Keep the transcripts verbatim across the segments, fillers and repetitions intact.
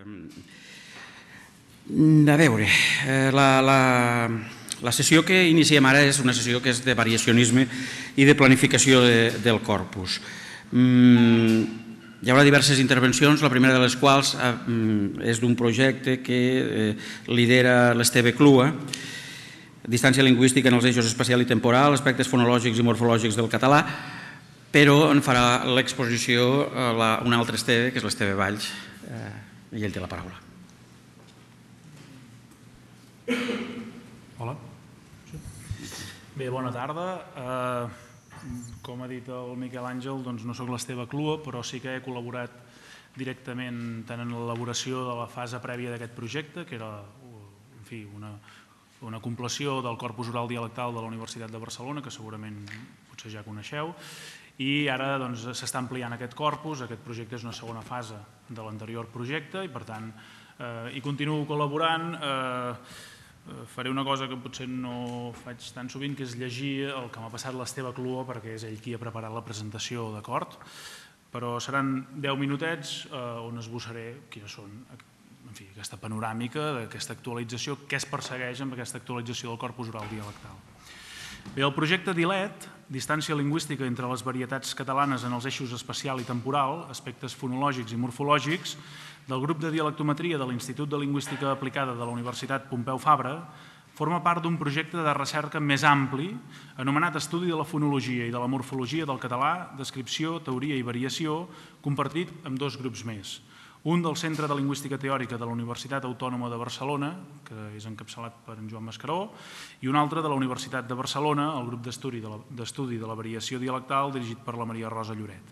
A veure, la sessió que iniciem ara és una sessió que és de variacionisme i de planificació del corpus. Hi haurà diverses intervencions, la primera de les quals és d'un projecte que lidera l'Esteve Clua, Distància lingüística en els eixos espacial i temporal, aspectes fonològics i morfològics del català, però en farà l'exposició un altre Esteve, que és l'Esteve Valls, i ell té la paraula. Hola. Bé, bona tarda. Com ha dit el Miquel Àngel, no soc l'Esteve Clua, però sí que he col·laborat directament tant en l'elaboració de la fase prèvia d'aquest projecte, que era una compleció del corpus oral dialectal de la Universitat de Barcelona, que segurament potser ja coneixeu, i ara s'està ampliant aquest corpus. Aquest projecte és una segona fase de l'anterior projecte i, per tant, hi continuo col·laborant. Faré una cosa que potser no faig tan sovint, que és llegir el que m'ha passat l'Esteve Clua, perquè és ell qui ha preparat la presentació, d'acord? Però seran deu minutets on esbossaré quines són, en fi, aquesta panoràmica d'aquesta actualització, què es persegueix amb aquesta actualització del corpus oral dialectal. Bé, el projecte DILET, Distància lingüística entre les varietats catalanes en els eixos espacial i temporal, aspectes fonològics i morfològics, del grup de dialectometria de l'Institut de Lingüística Aplicada de la Universitat Pompeu Fabra, forma part d'un projecte de recerca més ampli anomenat Estudi de la Fonologia i de la Morfologia del Català, Descripció, Teoria i Variació, compartit amb dos grups més. Un del Centre de Lingüística Teòrica de la Universitat Autònoma de Barcelona, que és encapçalat per en Joan Mascaró, i un altre de la Universitat de Barcelona, el grup d'estudi de la variació dialectal dirigit per la Maria Rosa Lloret.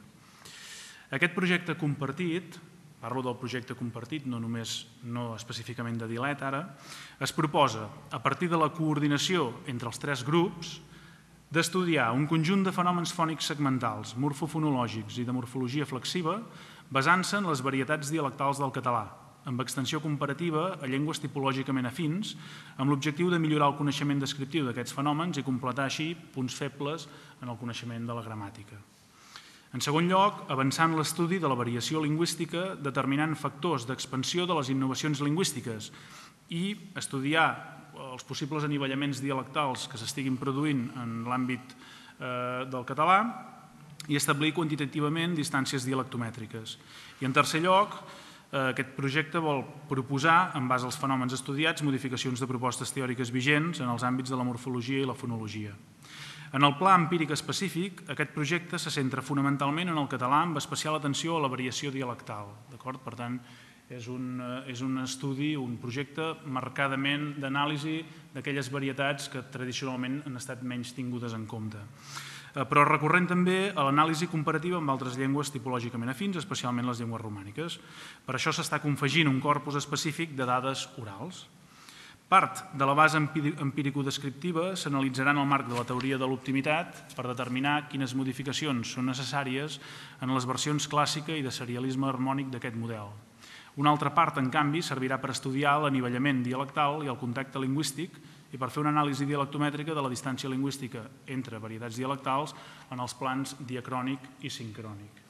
Aquest projecte compartit, parlo del projecte compartit, no només no específicament de DILET ara, es proposa, a partir de la coordinació entre els tres grups, d'estudiar un conjunt de fenòmens fònics segmentals, morfofonològics i de morfologia flexiva, basant-se en les varietats dialectals del català, amb extensió comparativa a llengües tipològicament afins, amb l'objectiu de millorar el coneixement descriptiu d'aquests fenòmens i completar així punts febles en el coneixement de la gramàtica. En segon lloc, avançant l'estudi de la variació lingüística determinant factors d'expansió de les innovacions lingüístiques i estudiar els possibles anivellaments dialectals que s'estiguin produint en l'àmbit del català i establir quantitativament distàncies dialectomètriques. I en tercer lloc, aquest projecte vol proposar, en base als fenòmens estudiats, modificacions de propostes teòriques vigents en els àmbits de la morfologia i la fonologia. En el pla empíric específic, aquest projecte se centra fonamentalment en el català amb especial atenció a la variació dialectal. Per tant, és un estudi, un projecte marcadament d'anàlisi d'aquelles varietats que tradicionalment han estat menys tingudes en compte. Però recorrent també a l'anàlisi comparativa amb altres llengües tipològicament afins, especialment les llengües romàniques. Per això s'està confegint un corpus específic de dades orals. Part de la base empírico-descriptiva s'analitzarà en el marc de la teoria de l'optimitat per determinar quines modificacions són necessàries en les versions clàssica i de serialisme harmònic d'aquest model. Una altra part, en canvi, servirà per estudiar l'anivellament dialectal i el contacte lingüístic i per fer una anàlisi dialectomètrica de la distància lingüística entre varietats dialectals en els plans diacrònic i sincrònic.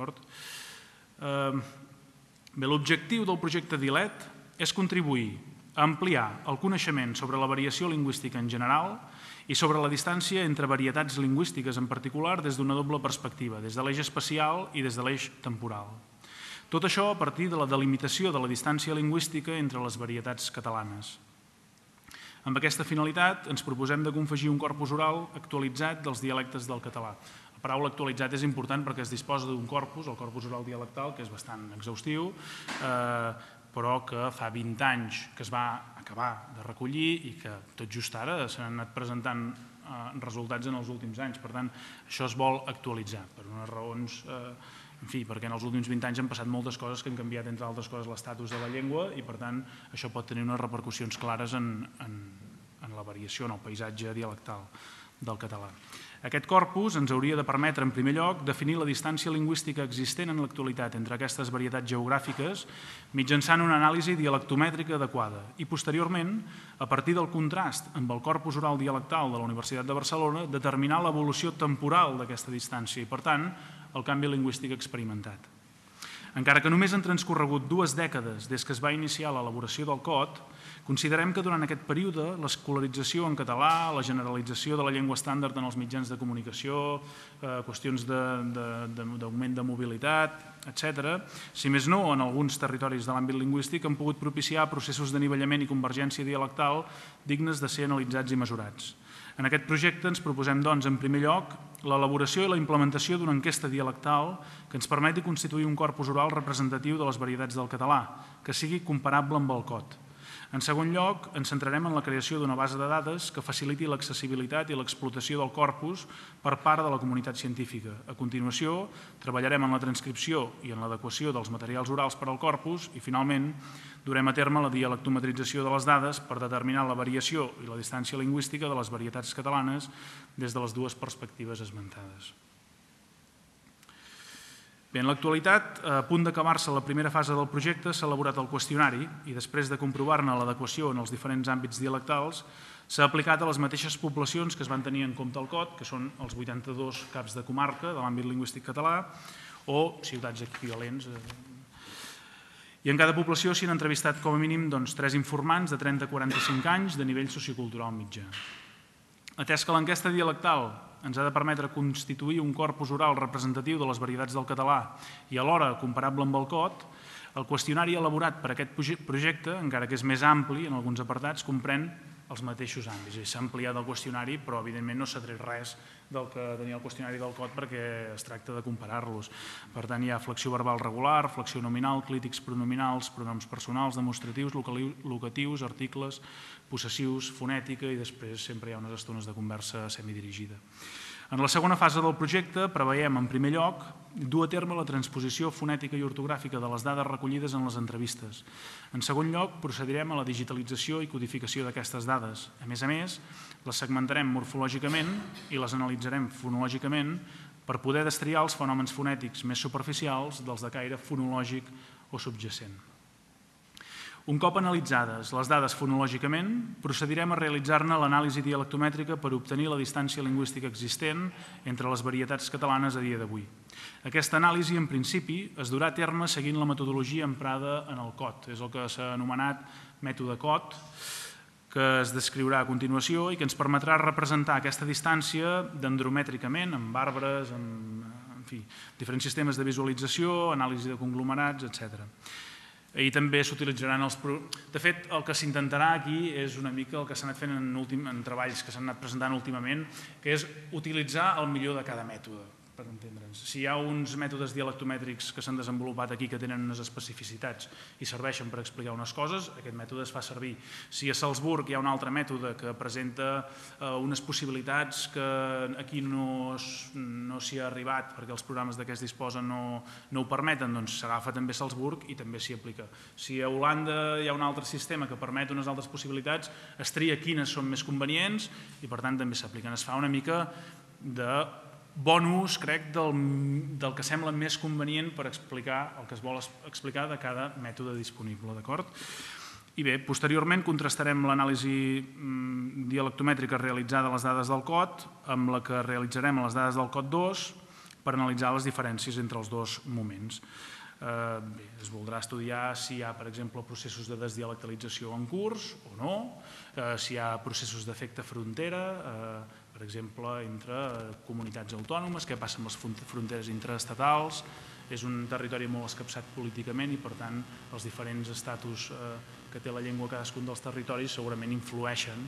L'objectiu del projecte DILET és contribuir a ampliar el coneixement sobre la variació lingüística en general i sobre la distància entre varietats lingüístiques en particular des d'una doble perspectiva, des de l'eix espacial i des de l'eix temporal. Tot això a partir de la delimitació de la distància lingüística entre les varietats catalanes. Amb aquesta finalitat ens proposem de confegir un corpus oral actualitzat dels dialectes del català. La paraula actualitzat és important perquè es disposa d'un corpus, el corpus oral dialectal, que és bastant exhaustiu, però que fa vint anys que es va acabar de recollir i que tot just ara s'han anat presentant resultats en els últims anys. Per tant, això es vol actualitzar per unes raons, en fi, perquè en els últims vint anys han passat moltes coses que han canviat, entre altres coses, l'estatus de la llengua i, per tant, això pot tenir unes repercussions clares en la variació, en el paisatge dialectal del català. Aquest corpus ens hauria de permetre, en primer lloc, definir la distància lingüística existent en l'actualitat entre aquestes varietats geogràfiques mitjançant una anàlisi dialectomètrica adequada i, posteriorment, a partir del contrast amb el corpus oral dialectal de la Universitat de Barcelona, determinar l'evolució temporal d'aquesta distància i, per tant, el canvi lingüístic experimentat. Encara que només han transcorregut dues dècades des que es va iniciar l'elaboració del cod, considerem que durant aquest període l'escolarització en català, la generalització de la llengua estàndard en els mitjans de comunicació, qüestions d'augment de mobilitat, etcètera, si més no, en alguns territoris de l'àmbit lingüístic han pogut propiciar processos d'anivellament i convergència dialectal dignes de ser analitzats i mesurats. En aquest projecte ens proposem, doncs, en primer lloc, l'elaboració i la implementació d'una enquesta dialectal que ens permeti constituir un corpus oral representatiu de les varietats del català, que sigui comparable amb el cod. En segon lloc, ens centrarem en la creació d'una base de dades que faciliti l'accessibilitat i l'explotació del corpus per part de la comunitat científica. A continuació, treballarem en la transcripció i en l'adequació dels materials orals per al corpus i, finalment, durem a terme la dialectometrització de les dades per determinar la variació i la distància lingüística de les varietats catalanes des de les dues perspectives esmentades. Bé, en l'actualitat, a punt d'acabar-se la primera fase del projecte, s'ha elaborat el qüestionari i després de comprovar-ne l'adequació en els diferents àmbits dialectals, s'ha aplicat a les mateixes poblacions que es van tenir en compte al cod, que són els vuitanta-dos caps de comarca de l'àmbit lingüístic català o ciutats equivalents. I en cada població s'hi han entrevistat com a mínim tres informants de trenta a quaranta-cinc anys de nivell sociocultural mitjà. Atès que l'enquesta dialectal ens ha de permetre constituir un corpus oral representatiu de les varietats del català i alhora comparable amb el cod, el qüestionari elaborat per aquest projecte, encara que és més ampli en alguns apartats, comprèn els mateixos àmbits. S'ha ampliat el qüestionari, però evidentment no s'ha tret res del que tenia el qüestionari del cod perquè es tracta de comparar-los. Per tant, hi ha flexió verbal regular, flexió nominal, clítics pronominals, pronoms personals, demostratius, locatius, articles, possessius, fonètica i després sempre hi ha unes estones de conversa semidirigida. En la segona fase del projecte preveiem, en primer lloc, dur a terme la transposició fonètica i ortogràfica de les dades recollides en les entrevistes. En segon lloc, procedirem a la digitalització i codificació d'aquestes dades. A més a més, les segmentarem morfològicament i les analitzarem fonològicament per poder destriar els fenòmens fonètics més superficials dels de caire fonològic o subjacent. Un cop analitzades les dades fonològicament, procedirem a realitzar-ne l'anàlisi dialectomètrica per obtenir la distància lingüística existent entre les varietats catalanes a dia d'avui. Aquesta anàlisi, en principi, es durà a terme seguint la metodologia emprada en el cod. És el que s'ha anomenat mètode cod, que es descriurà a continuació i que ens permetrà representar aquesta distància dendromètricament, amb arbres, amb en fi, diferents sistemes de visualització, anàlisi de conglomerats, etcètera. I també s'utilitzaran els... De fet, el que s'intentarà aquí és una mica el que s'ha anat fent en treballs que s'han anat presentant últimament, que és utilitzar el millor de cada mètode, per entendre'ns. Si hi ha uns mètodes dialectomètrics que s'han desenvolupat aquí que tenen unes especificitats i serveixen per explicar unes coses, aquest mètode es fa servir. Si a Salzburg hi ha un altre mètode que presenta unes possibilitats que aquí no s'hi ha arribat perquè els programes de què es disposen no ho permeten, doncs s'agafa també Salzburg i també s'hi aplica. Si a Holanda hi ha un altre sistema que permet unes altres possibilitats, es tria quines són més convenients i per tant també s'apliquen. Es fa una mica de bon ús, crec, del que sembla més convenient per explicar el que es vol explicar de cada mètode disponible, d'acord? I bé, posteriorment contrastarem l'anàlisi dialectomètrica realitzada a les dades del cod amb la que realitzarem a les dades del cod dos per analitzar les diferències entre els dos moments. Bé, es voldrà estudiar si hi ha, per exemple, processos de desdialectalització en curs o no, si hi ha processos d'efecte frontera, per exemple, entre comunitats autònomes, què passa amb les fronteres intraestatals. És un territori molt escapçat políticament i, per tant, els diferents estatus que té la llengua a cadascun dels territoris segurament influeixen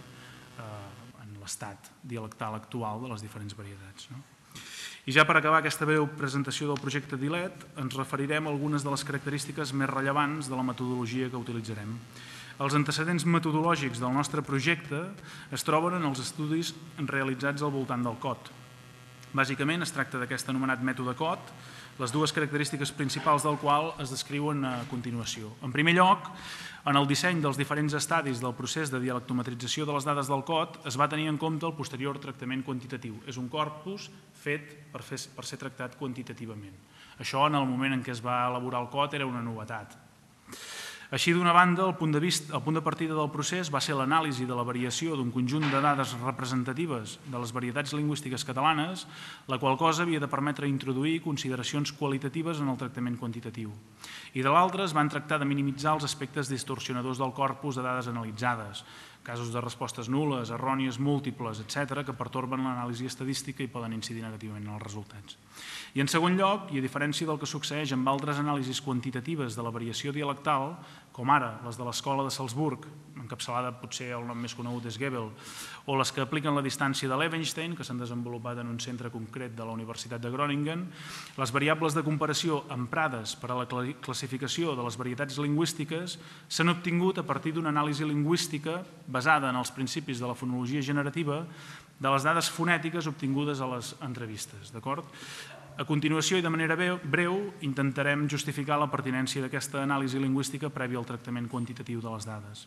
en l'estat dialectal actual de les diferents varietats. I ja per acabar aquesta breu presentació del projecte DILET, ens referirem a algunes de les característiques més rellevants de la metodologia que utilitzarem. Els antecedents metodològics del nostre projecte es troben en els estudis realitzats al voltant del cod. Bàsicament es tracta d'aquest anomenat mètode cod, les dues característiques principals del qual es descriuen a continuació. En primer lloc, en el disseny dels diferents estadis del procés de dialectometrització de les dades del cod es va tenir en compte el posterior tractament quantitatiu. És un corpus fet per ser tractat quantitativament. Això, en el moment en què es va elaborar el cod, era una novetat. Així, d'una banda, el punt de vista, el punt de partida del procés va ser l'anàlisi de la variació d'un conjunt de dades representatives de les varietats lingüístiques catalanes, la qual cosa havia de permetre introduir consideracions qualitatives en el tractament quantitatiu. I de l'altra, es van tractar de minimitzar els aspectes distorsionadors del corpus de dades analitzades, casos de respostes nul·les, errònies, múltiples, etcètera, que pertorben l'anàlisi estadística i poden incidir negativament en els resultats. I en segon lloc, i a diferència del que succeeix amb altres anàlisis quantitatives de la variació dialectal, com ara les de l'Escola de Salzburg, encapçalada potser el nom més conegut és Gebel, o les que apliquen la distància de Levenstein, que s'han desenvolupat en un centre concret de la Universitat de Groningen, les variables de comparació emprades per a la classificació de les varietats lingüístiques s'han obtingut a partir d'una anàlisi lingüística basada en els principis de la fonologia generativa de les dades fonètiques obtingudes a les entrevistes. A continuació i de manera breu intentarem justificar la pertinència d'aquesta anàlisi lingüística prèvia al tractament quantitatiu de les dades.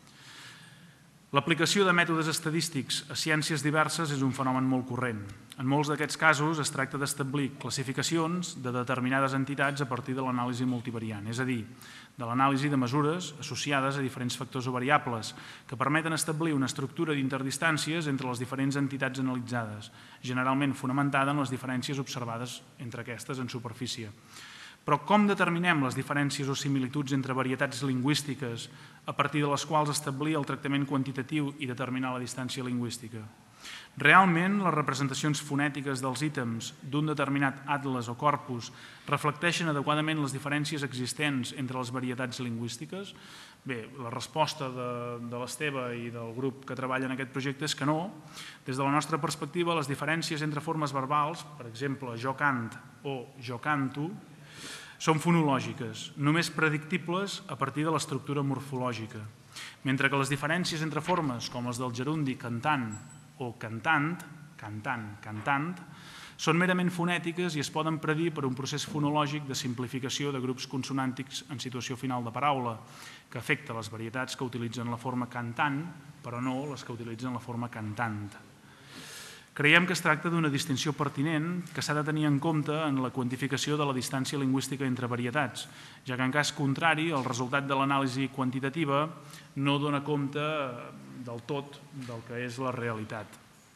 L'aplicació de mètodes estadístics a ciències diverses és un fenomen molt corrent. En molts d'aquests casos es tracta d'establir classificacions de determinades entitats a partir de l'anàlisi multivariant, és a dir, de l'anàlisi de mesures associades a diferents factors o variables que permeten establir una estructura d'interdistàncies entre les diferents entitats analitzades, generalment fonamentada en les diferències observades entre aquestes en superfície. Però com determinem les diferències o similituds entre varietats lingüístiques a partir de les quals establir el tractament quantitatiu i determinar la distància lingüística? Realment, les representacions fonètiques dels ítems d'un determinat atles o corpus reflecteixen adequadament les diferències existents entre les varietats lingüístiques? Bé, la resposta de l'Esteve i del grup que treballa en aquest projecte és que no. Des de la nostra perspectiva, les diferències entre formes verbals, per exemple, jo cant o jo canto, són fonològiques, només predictibles a partir de l'estructura morfològica, mentre que les diferències entre formes, com les del gerundi cantant o cantant, cantant, cantant, són merament fonètiques i es poden predir per un procés fonològic de simplificació de grups consonàntics en situació final de paraula, que afecta les varietats que utilitzen la forma cantant, però no les que utilitzen la forma cantant. Creiem que es tracta d'una distinció pertinent que s'ha de tenir en compte en la quantificació de la distància lingüística entre varietats, ja que en cas contrari el resultat de l'anàlisi quantitativa no dona compte del tot del que és la realitat.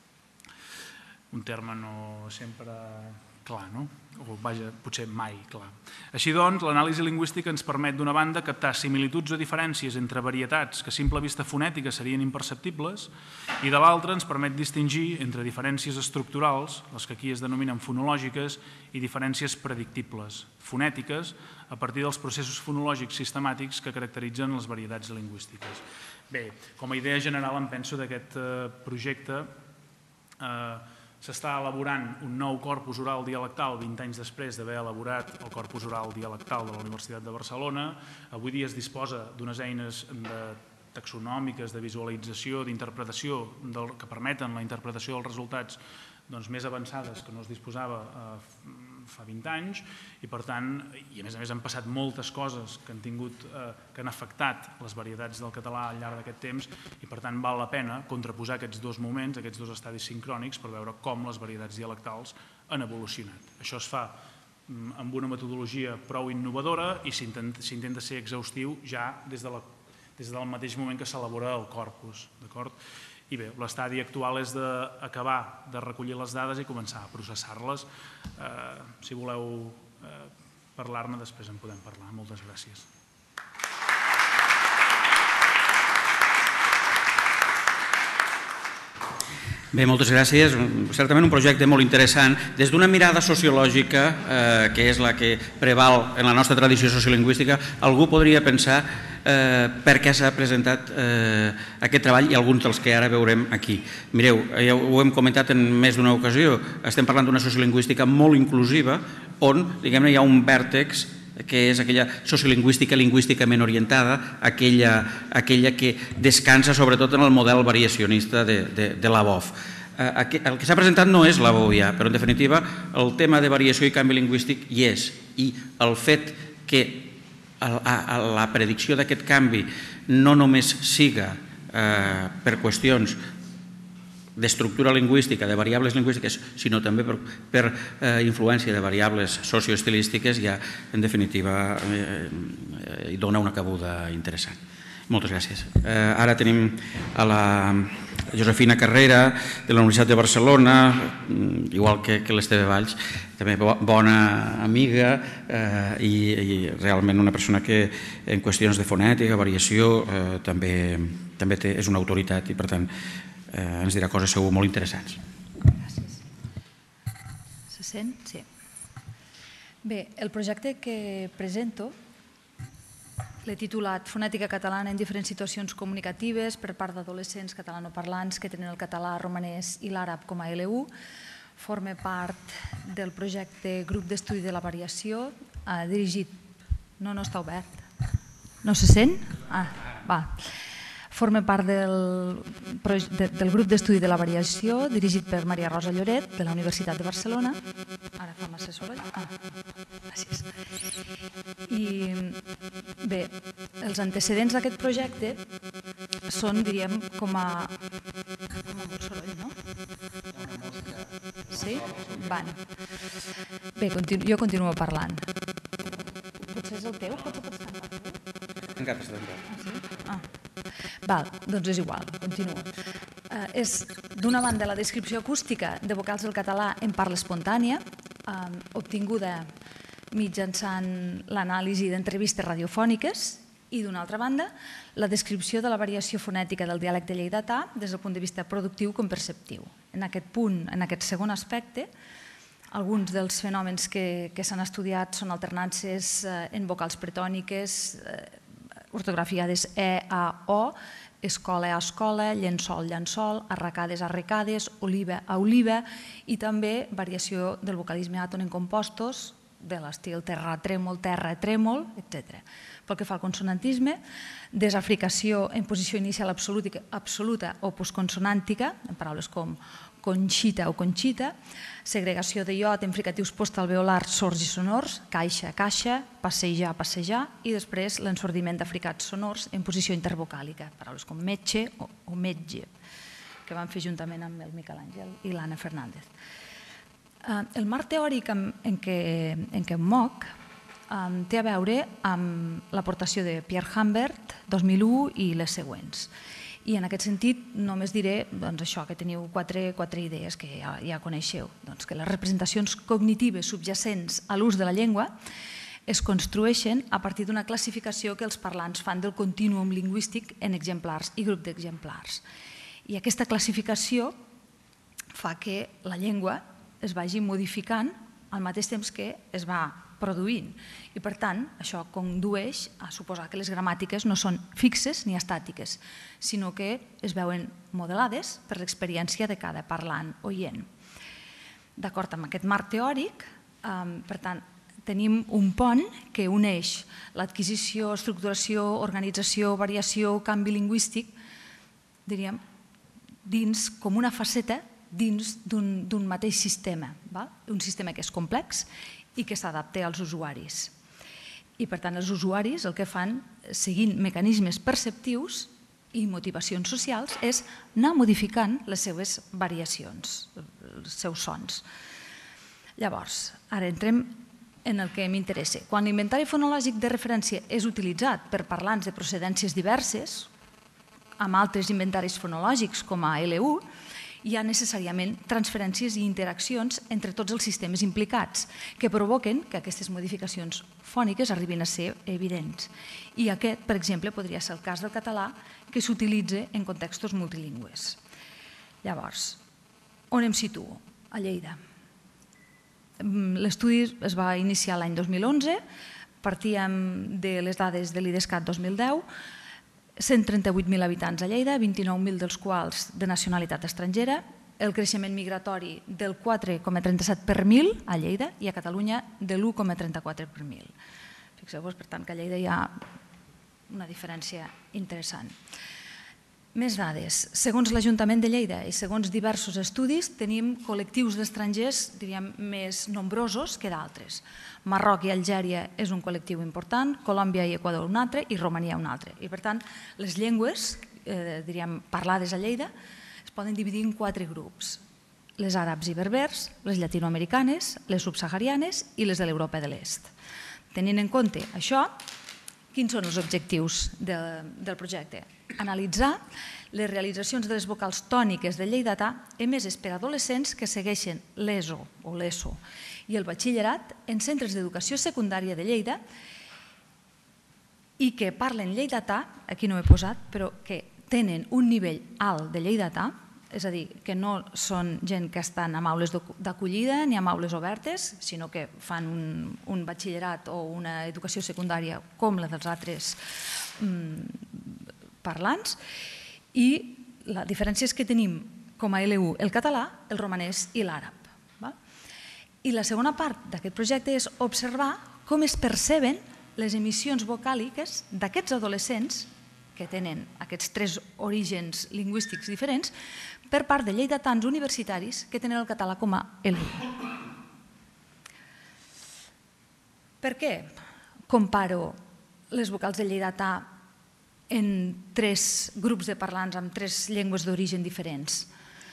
Un terme no sempre clar, no? O vaja, potser mai clar. Així doncs, l'anàlisi lingüística ens permet d'una banda captar similituds o diferències entre varietats que a simple vista fonètica serien imperceptibles i de l'altra ens permet distingir entre diferències estructurals, les que aquí es denominen fonològiques, i diferències predictibles, fonètiques, a partir dels processos fonològics sistemàtics que caracteritzen les varietats lingüístiques. Bé, com a idea general em penso d'aquest projecte s'està elaborant un nou corpus oral dialectal vint anys després d'haver elaborat el corpus oral dialectal de la Universitat de Barcelona. Avui dia es disposa d'unes eines taxonòmiques, de visualització, d'interpretació, que permeten la interpretació dels resultats més avançades que no es disposava fa vint anys i per tant, i a més a més han passat moltes coses que han tingut, que han afectat les varietats del català al llarg d'aquest temps i per tant val la pena contraposar aquests dos moments, aquests dos estadis sincrònics per veure com les varietats dialectals han evolucionat. Això es fa amb una metodologia prou innovadora i s'intenta ser exhaustiu ja des del mateix moment que s'elabora el corpus, d'acord? I bé, l'estadi actual és d'acabar de recollir les dades i començar a processar-les. Si voleu parlar-ne, després en podem parlar. Moltes gràcies. Bé, moltes gràcies. Certament un projecte molt interessant. Des d'una mirada sociològica, que és la que preval en la nostra tradició sociolingüística, algú podria pensar per què s'ha presentat aquest treball i alguns dels que ara veurem aquí. Mireu, ja ho hem comentat en més d'una ocasió, estem parlant d'una sociolingüística molt inclusiva on, diguem-ne, hi ha un vèrtex que és aquella sociolingüística lingüísticament orientada, aquella que descansa sobretot en el model variacionista de la B O F. El que s'ha presentat no és la B O I A, però en definitiva el tema de variació i canvi lingüístic hi és, i el fet que la predicció d'aquest canvi no només siga per qüestions d'estructura lingüística, de variables lingüístiques, sinó també per influència de variables socioestilístiques, ja, en definitiva, hi dona una cabuda interessant. Moltes gràcies. Ara tenim a la Josefina Carrera, de la Universitat de Barcelona, igual que l'Esteve Valls, també bona amiga i realment una persona que en qüestions de fonètica, variació, també és una autoritat i per tant ens dirà coses segur molt interessants. Gràcies. Se sent? Sí. Bé, el projecte que presento l'he titulat Fonètica catalana en diferents situacions comunicatives per part d'adolescents catalanoparlants que tenen el català, romanès i l'àrab com a L u. Forma part del projecte Grup d'Estudi de la Variació, dirigit... No, no està obert. No se sent? Ah, va. Forma part del Grup d'Estudi de la Variació, dirigit per Maria Rosa Lloret, de la Universitat de Barcelona. Ara fa massa soroll. Ah, gràcies. I bé, els antecedents d'aquest projecte són, diríem, com a... com a molt soroll, no? Sí? Van. Bé, jo continuo parlant. Potser és el teu? Potser pots tancar? Encara està tancat. Ah. Val, doncs és igual, continuo. És, d'una banda, la descripció acústica de vocals del català en parla espontània, obtinguda mitjançant l'anàlisi d'entrevistes radiofòniques, i, d'una altra banda, la descripció de la variació fonètica del dialecte lleidatà des del punt de vista productiu com perceptiu. En aquest punt, en aquest segon aspecte, alguns dels fenòmens que s'han estudiat són alternances en vocals pretòniques, ortografiades E a O, escola a escola, llençol, llençol, arracades, arrecades, oliva a oliva i també variació del vocalisme àton en compostos de l'estil terra, trèmol, terra, trèmol, etcètera. Pel que fa al consonantisme, desafricació en posició inicial absoluta o postconsonàntica, en paraules com conxita o conxita, segregació de iot en fricatius postalveolars sords i sonors, caixa, caixa, passejar, passejar, i després l'ensordiment d'africats sonors en posició intervocàlica, paraules com metge o metge, que van fer juntament amb el Miquel Àngel i l'Anna Fernández. El marc teòric en què em moc té a veure amb l'aportació de Pierre Humbert, dos mil u, i les següents. I en aquest sentit només diré això, que teniu quatre idees que ja coneixeu. Que les representacions cognitives subjacents a l'ús de la llengua es construeixen a partir d'una classificació que els parlants fan del contínuum lingüístic en exemplars i grup d'exemplars. I aquesta classificació fa que la llengua es vagi modificant al mateix temps que es va produint. I per tant, això condueix a suposar que les gramàtiques no són fixes ni estàtiques, sinó que es veuen modelades per l'experiència de cada parlant oient. D'acord amb aquest marc teòric, per tant, tenim un pont que uneix l'adquisició, estructuració, organització, variació, canvi lingüístic, diríem, dins com una faceta dins d'un mateix sistema, un sistema que és complex i que s'adapta als usuaris. I, per tant, els usuaris el que fan, seguint mecanismes perceptius i motivacions socials, és anar modificant les seves variacions, els seus sons. Llavors, ara entrem en el que m'interessa. Quan l'inventari fonològic de referència és utilitzat per parlants de procedències diverses, amb altres inventaris fonològics com a L u, hi ha necessàriament transferències i interaccions entre tots els sistemes implicats que provoquen que aquestes modificacions fòniques arribin a ser evidents. I aquest, per exemple, podria ser el cas del català que s'utilitza en contextos multilingües. Llavors, on em situo? A Lleida. L'estudi es va iniciar l'any dos mil onze, partíem de les dades de l'IDESCAT dos mil deu, cent trenta-vuit mil habitants a Lleida, vint-i-nou mil dels quals de nacionalitat estrangera, el creixement migratori del quatre coma trenta-set per mil a Lleida i a Catalunya de l'u coma trenta-quatre per mil. Fixeu-vos, per tant, que a Lleida hi ha una diferència interessant. Més dades. Segons l'Ajuntament de Lleida i segons diversos estudis, tenim col·lectius d'estrangers, diríem, més nombrosos que d'altres. Marroc i Algèria és un col·lectiu important, Colòmbia i Equador un altre i Romania un altre. I, per tant, les llengües, diríem, parlades a Lleida es poden dividir en quatre grups. Les àrabs i berbers, les llatinoamericanes, les subsaharianes i les de l'Europa de l'Est. Tenint en compte això, quins són els objectius del projecte? Analitzar les realitzacions de les vocals tòniques del lleidatà emeses per adolescents que segueixen l'ESO o l'ESO i el batxillerat en centres d'educació secundària de Lleida i que parlen lleidatà, aquí no ho he posat, però que tenen un nivell alt de lleidatà, és a dir, que no són gent que estan en aules d'acollida ni en aules obertes, sinó que fan un batxillerat o una educació secundària com la dels altres parlants, i la diferència és que tenim com a L u el català, el romanès i l'àrab. I la segona part d'aquest projecte és observar com es perceben les emissions vocàliques d'aquests adolescents que tenen aquests tres orígens lingüístics diferents per part de lleidatans universitaris que tenen el català com a L u. Per què comparo les vocals de lleidatà en tres grups de parlants amb tres llengües d'origen diferents?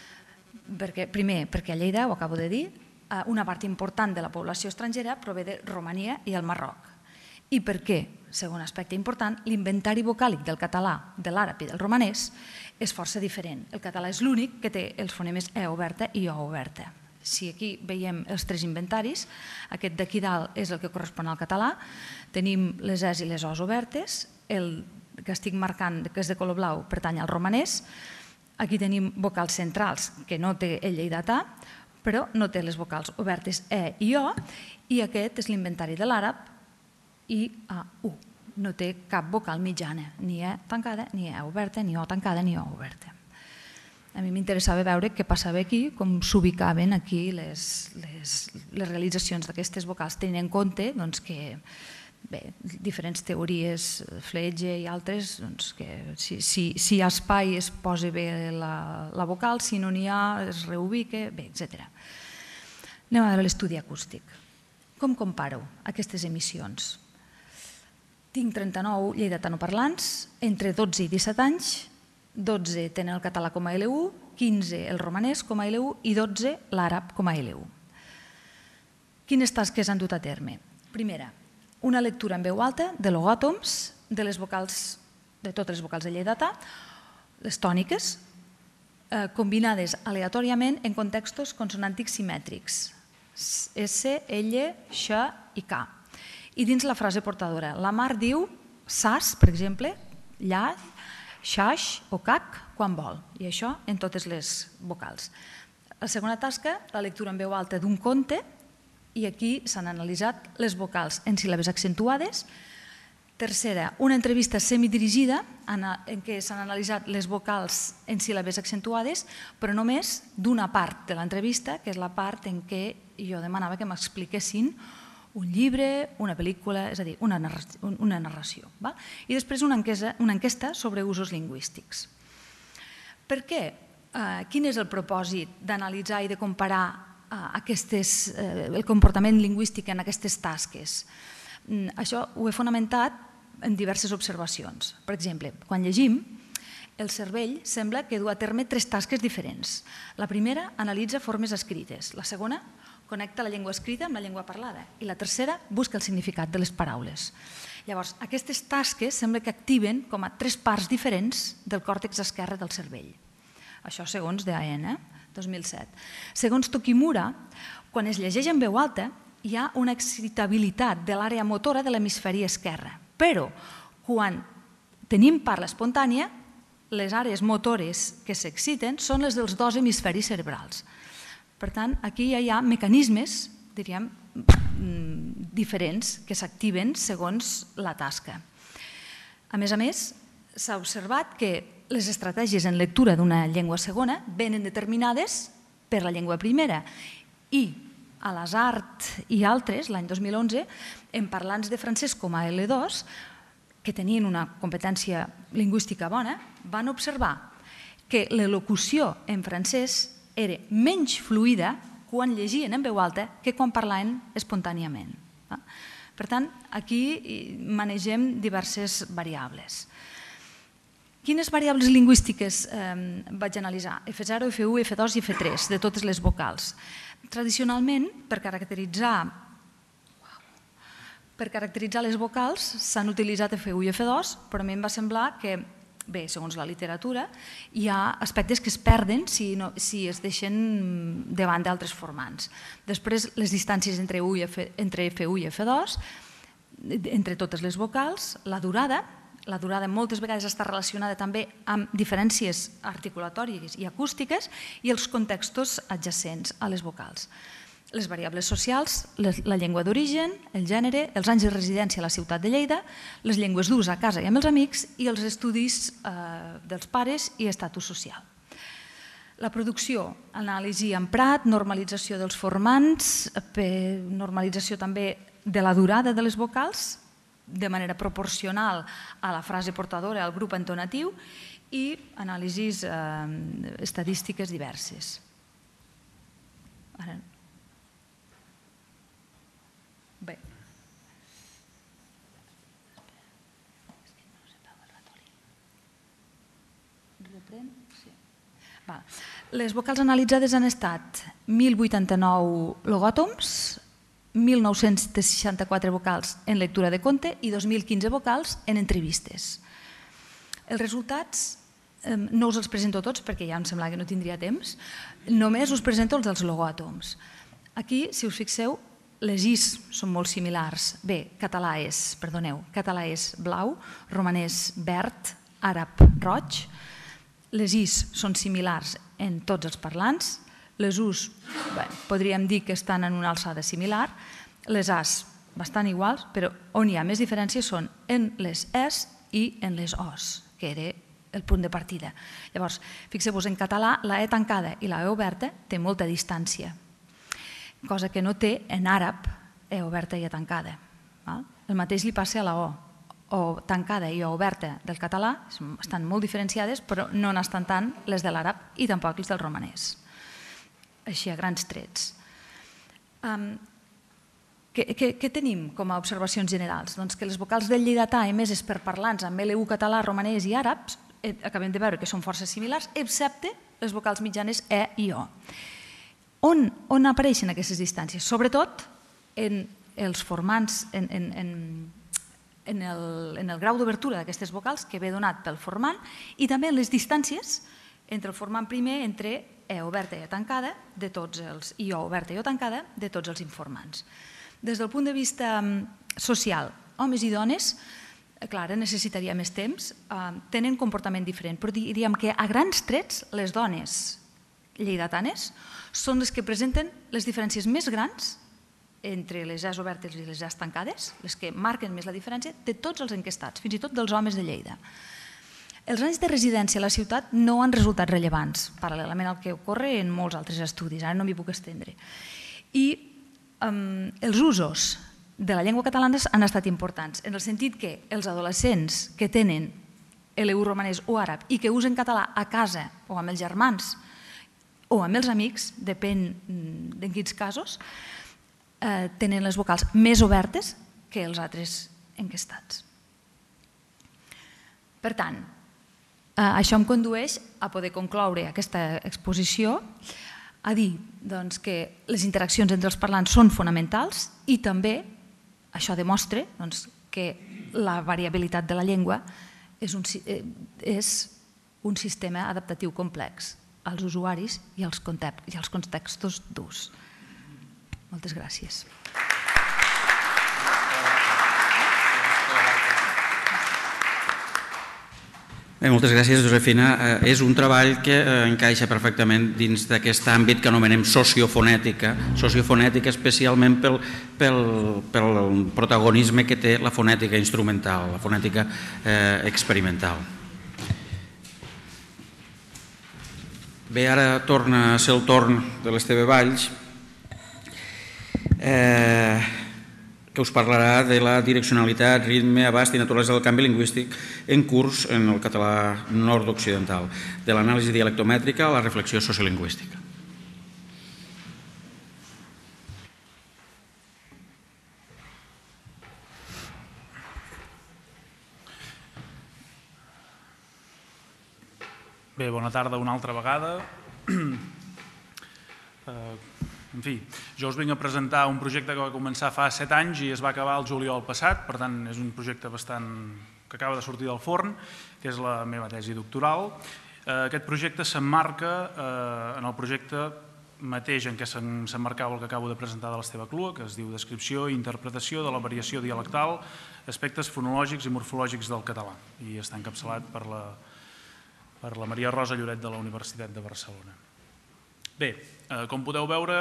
Primer, perquè a Lleida, ho acabo de dir, una part important de la població estrangera prové de Romania i el Marroc. I per què, segon aspecte important, l'inventari vocàlic del català, de l'àrab i del romanès és força diferent. El català és l'únic que té els fonemes E oberta i O oberta. Si aquí veiem els tres inventaris, aquest d'aquí dalt és el que correspon al català, tenim les Es i les Os obertes, el que estic marcant, que és de color blau, pertany al romanès, aquí tenim vocals centrals, que no té el lleidatà, però no té les vocals obertes E i O, i aquest és l'inventari de l'àrab, I A U. No té cap vocal mitjana, ni E tancada, ni E oberta, ni O tancada, ni O oberta. A mi m'interessava veure què passava aquí, com s'ubicaven aquí les realitzacions d'aquestes vocals, tenint en compte que diferents teories, Fletge i altres, que si hi ha espai es posa bé la vocal, si no n'hi ha es reubica, bé, etcètera. Anem a veure l'estudi acústic. Com comparo aquestes emissions? Tinc trenta-nou lleidatanoparlants, entre dotze i disset anys, dotze tenen el català com a L u, quinze el romanès com a L u i dotze l'àrab com a L u. Quines tasques han dut a terme? Primera, una lectura en veu alta de logòtoms de les vocals, de totes les vocals de lleidatà, les tòniques, combinades aleatòriament en contextos consonàntics simètrics, S, L, X i K. I dins la frase portadora, la Mar diu sas, per exemple, llaç, xaix o cac quan vol, i això en totes les vocals. La segona tasca, la lectura en veu alta d'un conte, i aquí s'han analitzat les vocals en síl·labes accentuades. Tercera, una entrevista semidirigida en què s'han analitzat les vocals en síl·labes accentuades, però només d'una part de l'entrevista, que és la part en què jo demanava que m'expliquessin un llibre, una pel·lícula, és a dir, una narració. I després una enquesta sobre usos lingüístics. Per què? Quin és el propòsit d'analitzar i de comparar el comportament lingüístic en aquestes tasques? Això ho he fonamentat en diverses observacions. Per exemple, quan llegim, el cervell sembla que du a terme tres tasques diferents. La primera analitza formes escrites, la segona connecta la llengua escrita amb la llengua parlada i la tercera busca el significat de les paraules. Llavors, aquestes tasques sembla que activen com a tres parts diferents del còrtex esquerre del cervell. Això segons D A N, dos mil set. Segons Tokimura, quan es llegeix en veu alta, hi ha una excitabilitat de l'àrea motora de l'hemisferi esquerre, però quan tenim parla espontània, les àrees motores que s'exciten són les dels dos hemisferis cerebrals. Per tant, aquí ja hi ha mecanismes, diríem, diferents que s'activen segons la tasca. A més a més, s'ha observat que les estratègies en lectura d'una llengua segona venen determinades per la llengua primera i a l'Asart i altres, l'any dos mil onze, en parlants de francès com a L dos, que tenien una competència lingüística bona, van observar que l'elocució en francès era menys fluida quan llegien en veu alta que quan parlaven espontàniament. Per tant, aquí manegem diverses variables. Quines variables lingüístiques vaig analitzar? F zero, F u, F dos i F tres, de totes les vocals. Tradicionalment, per caracteritzar per caracteritzar les vocals s'han utilitzat F u i F dos, però a mi em va semblar que, bé, segons la literatura, hi ha aspectes que es perden si es deixen davant d'altres formants. Després, les distàncies entre F u i F dos, entre totes les vocals, la durada, la durada moltes vegades està relacionada també amb diferències articulatòries i acústiques i els contextos adjacents a les vocals. Les variables socials, la llengua d'origen, el gènere, els anys de residència a la ciutat de Lleida, les llengües d'ús a casa i amb els amics i els estudis dels pares i estatus social. La producció, anàlisi emprat, normalització dels formants, normalització també de la durada de les vocals, de manera proporcional a la frase portadora, al grup entonatiu, i anàlisis estadístiques diverses. Bé. Les vocals analitzades han estat mil vuitanta-nou logòtoms, mil nou-cents seixanta-quatre vocals en lectura de conte i dos mil quinze vocals en entrevistes. Els resultats no us els presento tots perquè ja em sembla que no tindria temps, només us presento els dels logòtoms. Aquí, si us fixeu, les is són molt similars. Bé, català és, perdoneu, català és blau, romanès verd, àrab roig. Les is són similars en tots els parlants. Les us, podríem dir que estan en una alçada similar. Les as, bastant iguals, però on hi ha més diferències són en les es i en les os, que era el punt de partida. Llavors, fixeu-vos, en català, la e tancada i la e oberta té molta distància, cosa que no té en àrab, e oberta i e tancada. El mateix li passa a la o. O tancada i o oberta del català estan molt diferenciades, però no n'estan tant les de l'àrab i tampoc les del romanès. Així, a grans trets. Què tenim com a observacions generals? Doncs que les vocals del lleidatà emeses per parlants amb L U català, romanès i àrab acabem de veure que són força similars, excepte les vocals mitjanes E i O. On apareixen aquestes distàncies? Sobretot en els formants, en el grau d'obertura d'aquestes vocals que ve donat pel formant i també en les distàncies entre el formant primer, entre E oberta i E tancada, de tots els I O oberta i O tancada, de tots els informants. Des del punt de vista social, homes i dones, clar, necessitaria més temps, tenen comportament diferent, però diríem que a grans trets les dones lleidatanes són les que presenten les diferències més grans entre les Es obertes i les Es tancades, les que marquen més la diferència de tots els enquestats, fins i tot dels homes de Lleida. Els anys de residència a la ciutat no han resultat rellevants, paral·lelament al que ocorre en molts altres estudis, ara no m'hi puc estendre. I els usos de la llengua catalana han estat importants, en el sentit que els adolescents que tenen L U romanès o àrab i que usen català a casa o amb els germans o amb els amics, depèn en quins casos, tenen les vocals més obertes que els altres enquestats. Per tant, això em condueix a poder concloure aquesta exposició, a dir que les interaccions entre els parlants són fonamentals i també això demostra que la variabilitat de la llengua és un sistema adaptatiu complex als usuaris i als contextos d'ús. Moltes gràcies. Moltes gràcies, Josefina. És un treball que encaixa perfectament dins d'aquest àmbit que anomenem sociofonètica, sociofonètica especialment pel protagonisme que té la fonètica instrumental, la fonètica experimental. Bé, ara torna a ser el torn de l'Esteve Valls, que us parlarà de la direccionalitat, ritme, abast i naturalesa del canvi lingüístic en curs en el català nord-occidental, de l'anàlisi dialectomètrica a la reflexió sociolingüística. Bé, bona tarda una altra vegada. En fi, jo us vinc a presentar un projecte que va començar fa set anys i es va acabar el juliol passat, per tant és un projecte bastant que acaba de sortir del forn, que és la meva tesi doctoral. Aquest projecte s'emmarca en el projecte mateix en què s'emmarcava el que acabo de presentar de l'Esteve Clua, que es diu Descripció i interpretació de la variació dialectal, aspectes fonològics i morfològics del català, i està encapçalat per la, per la Maria Rosa Lloret de la Universitat de Barcelona. Bé, com podeu veure,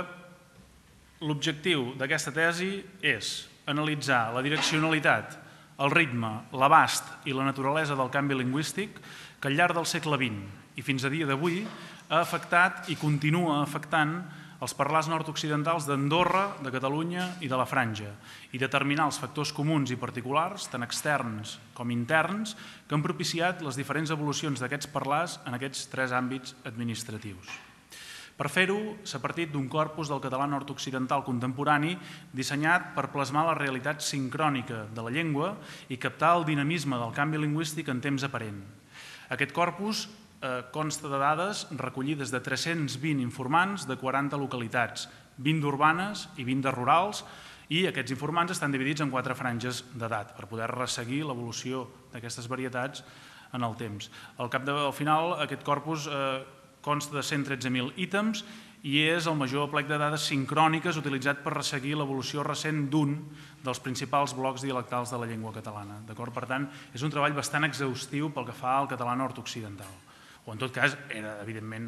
l'objectiu d'aquesta tesi és analitzar la direccionalitat, el ritme, l'abast i la naturalesa del canvi lingüístic que al llarg del segle vint i fins a dia d'avui ha afectat i continua afectant els parlars nord-occidentals d'Andorra, de Catalunya i de la Franja i determinar els factors comuns i particulars, tant externs com interns, que han propiciat les diferents evolucions d'aquests parlars en aquests tres àmbits administratius. Per fer-ho, s'ha partit d'un corpus del català nord-occidental contemporani dissenyat per plasmar la realitat sincrònica de la llengua i captar el dinamisme del canvi lingüístic en temps aparent. Aquest corpus consta de dades recollides de tres-cents vint informants de quaranta localitats, vint d'urbanes i vint de rurals, i aquests informants estan dividits en quatre franges d'edat per poder resseguir l'evolució d'aquestes varietats en el temps. Al cap de, al final, aquest corpus consta de cent tretze mil ítems i és el major plec de dades sincròniques utilitzat per resseguir l'evolució recent d'un dels principals blocs dialectals de la llengua catalana. Per tant, és un treball bastant exhaustiu pel que fa al català nord-occidental. O en tot cas, era, evidentment,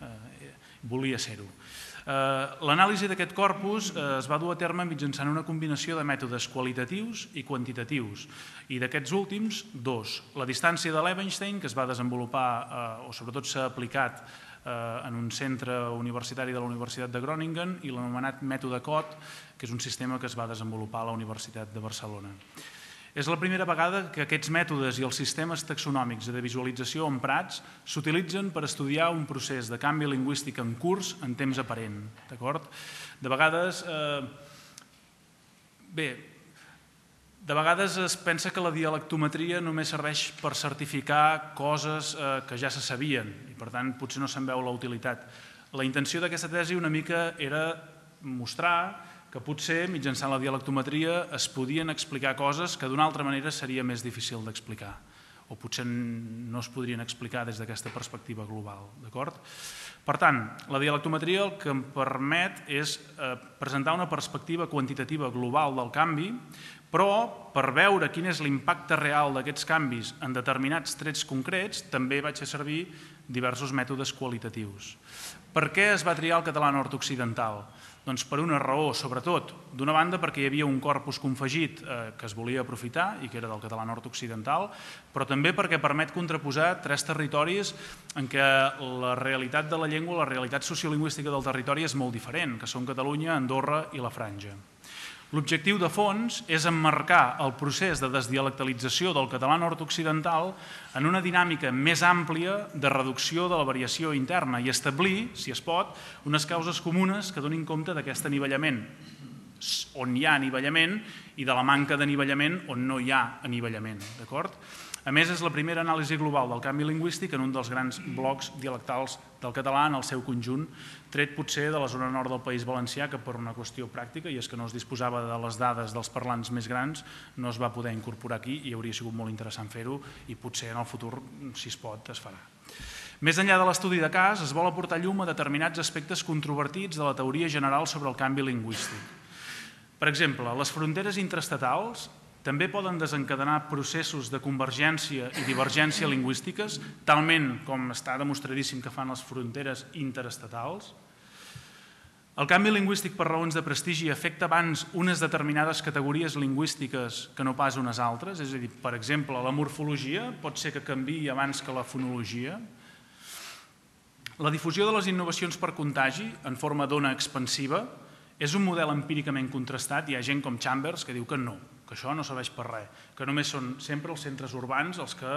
volia ser-ho. L'anàlisi d'aquest corpus es va dur a terme mitjançant una combinació de mètodes qualitatius i quantitatius, i d'aquests últims, dos. La distància de l'Ebenstein, que es va desenvolupar, o sobretot s'ha aplicat en un centre universitari de la Universitat de Groningen, i l'anomenat mètode C O T, que és un sistema que es va desenvolupar a la Universitat de Barcelona. És la primera vegada que aquests mètodes i els sistemes taxonòmics de visualització emprats s'utilitzen per estudiar un procés de canvi lingüístic en curs en temps aparent. De vegades, bé, de vegades es pensa que la dialectometria només serveix per certificar coses que ja se sabien i, per tant, potser no se'n veu la utilitat. La intenció d'aquesta tesi una mica era mostrar que potser mitjançant la dialectometria es podien explicar coses que d'una altra manera seria més difícil d'explicar o potser no es podrien explicar des d'aquesta perspectiva global. Per tant, la dialectometria el que em permet és presentar una perspectiva quantitativa global del canvi, però per veure quin és l'impacte real d'aquests canvis en determinats trets concrets també vaig fer servir diversos mètodes qualitatius. Per què es va triar el català nord-occidental? Doncs per una raó, sobretot, d'una banda perquè hi havia un corpus confegit que es volia aprofitar i que era del català nord-occidental, però també perquè permet contraposar tres territoris en què la realitat de la llengua, la realitat sociolingüística del territori és molt diferent, que són Catalunya, Andorra i la Franja. L'objectiu de fons és emmarcar el procés de desdialectalització del català nord-occidental en una dinàmica més àmplia de reducció de la variació interna i establir, si es pot, unes causes comunes que donin compte d'aquest anivellament, on hi ha anivellament, i de la manca d'anivellament on no hi ha anivellament. A més, és la primera anàlisi global del canvi lingüístic en un dels grans blocs dialectals del català en el seu conjunt, tret potser de la zona nord del País Valencià, que per una qüestió pràctica, i és que no es disposava de les dades dels parlants més grans, no es va poder incorporar aquí i hauria sigut molt interessant fer-ho i potser en el futur, si es pot, es farà. Més enllà de l'estudi de cas, es vol aportar llum a determinats aspectes controvertits de la teoria general sobre el canvi lingüístic. Per exemple, les fronteres intraestatals també poden desencadenar processos de convergència i divergència lingüístiques, talment com està demostradíssim que fan les fronteres interestatals. El canvi lingüístic per raons de prestigi afecta abans unes determinades categories lingüístiques que no pas unes altres, és a dir, per exemple, la morfologia pot ser que canviï abans que la fonologia. La difusió de les innovacions per contagi, en forma d'ona expansiva, és un model empíricament contrastat. Hi ha gent com Chambers que diu que no, que això no serveix per res, que només són sempre els centres urbans els que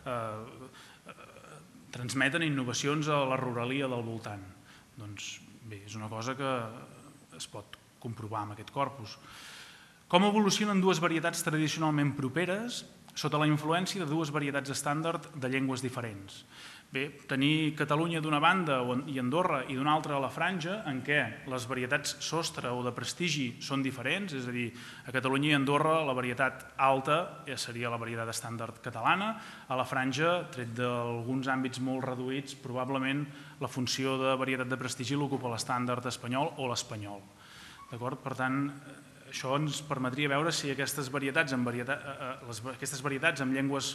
transmeten innovacions a la ruralia del voltant. Doncs bé, és una cosa que es pot comprovar amb aquest corpus. Com evolucionen dues varietats tradicionalment properes sota la influència de dues varietats estàndard de llengües diferents? Bé, tenir Catalunya d'una banda i Andorra i d'una altra a la franja en què les varietats sostre o de prestigi són diferents, és a dir, a Catalunya i Andorra la varietat alta seria la varietat estàndard catalana, a la franja, tret d'alguns àmbits molt reduïts, probablement la funció de varietat de prestigi l'ocupa l'estàndard espanyol o l'espanyol. Per tant, això ens permetria veure si aquestes varietats amb llengües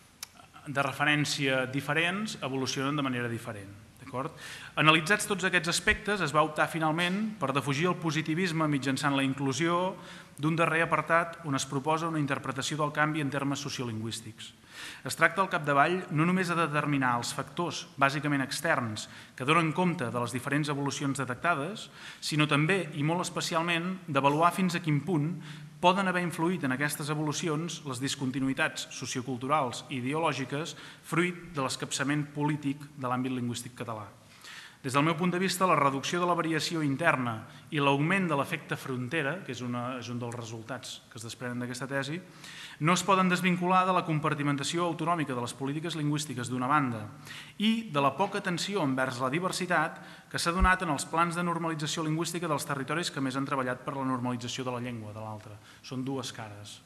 de referència diferents evolucionen de manera diferent. Analitzats tots aquests aspectes, es va optar finalment per defugir el positivisme mitjançant la inclusió d'un darrer apartat on es proposa una interpretació del canvi en termes sociolingüístics. Es tracta al capdavall no només de determinar els factors bàsicament externs que donen compte de les diferents evolucions detectades, sinó també, i molt especialment, d'avaluar fins a quin punt poden haver influït en aquestes evolucions les discontinuïtats socioculturals i ideològiques fruit de l'escapçament polític de l'àmbit lingüístic català. Des del meu punt de vista, la reducció de la variació interna i l'augment de l'efecte frontera, que és un dels resultats que es desprenen d'aquesta tesi, no es poden desvincular de la compartimentació autonòmica de les polítiques lingüístiques d'una banda i de la poca atenció envers la diversitat que s'ha donat en els plans de normalització lingüística dels territoris que més han treballat per la normalització de la llengua de l'altra. Són dues cares.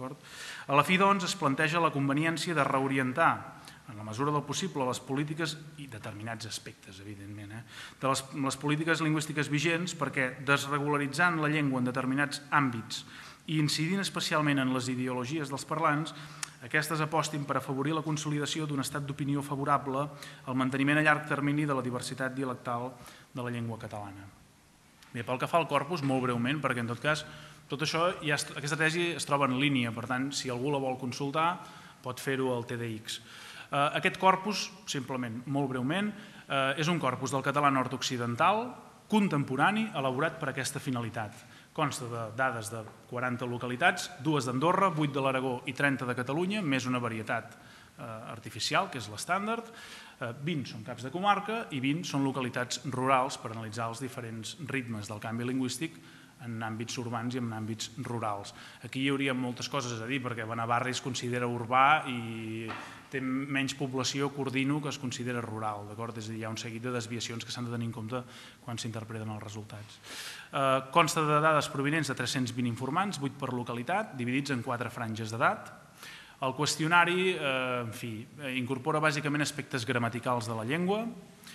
A la fi, doncs, es planteja la conveniència de reorientar en la mesura del possible les polítiques i determinats aspectes, evidentment, de les polítiques lingüístiques vigents perquè desregularitzant la llengua en determinats àmbits i incidint especialment en les ideologies dels parlants, aquestes apostin per afavorir la consolidació d'un estat d'opinió favorable al manteniment a llarg termini de la diversitat dialectal de la llengua catalana. Bé, pel que fa al corpus, molt breument, perquè en tot cas, tot això, aquesta tesi es troba en línia, per tant, si algú la vol consultar, pot fer-ho al T D X. Aquest corpus, simplement, molt breument, és un corpus del català nord-occidental, contemporani, elaborat per aquesta finalitat. Consta de dades de quaranta localitats, dues d'Andorra, vuit de l'Aragó i trenta de Catalunya, més una varietat artificial, que és l'estàndard. vint són caps de comarca i vint són localitats rurals per analitzar els diferents ritmes del canvi lingüístic en àmbits urbans i en àmbits rurals. Aquí hi hauria moltes coses a dir, perquè Benavarri es considera urbà i té menys població que Ordino, que es considera rural. És a dir, hi ha un seguit de desviacions que s'han de tenir en compte quan s'interpreten els resultats. Consta de dades provinents de tres-cents vint informants, vuit per localitat, dividits en quatre franges d'edat. El qüestionari, en fi, incorpora bàsicament aspectes gramaticals de la llengua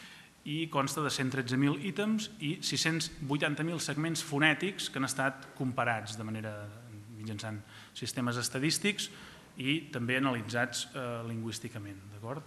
i consta de cent tretze mil ítems i sis-cents vuitanta mil segments fonètics que han estat comparats de manera mitjançant sistemes estadístics i també analitzats lingüísticament.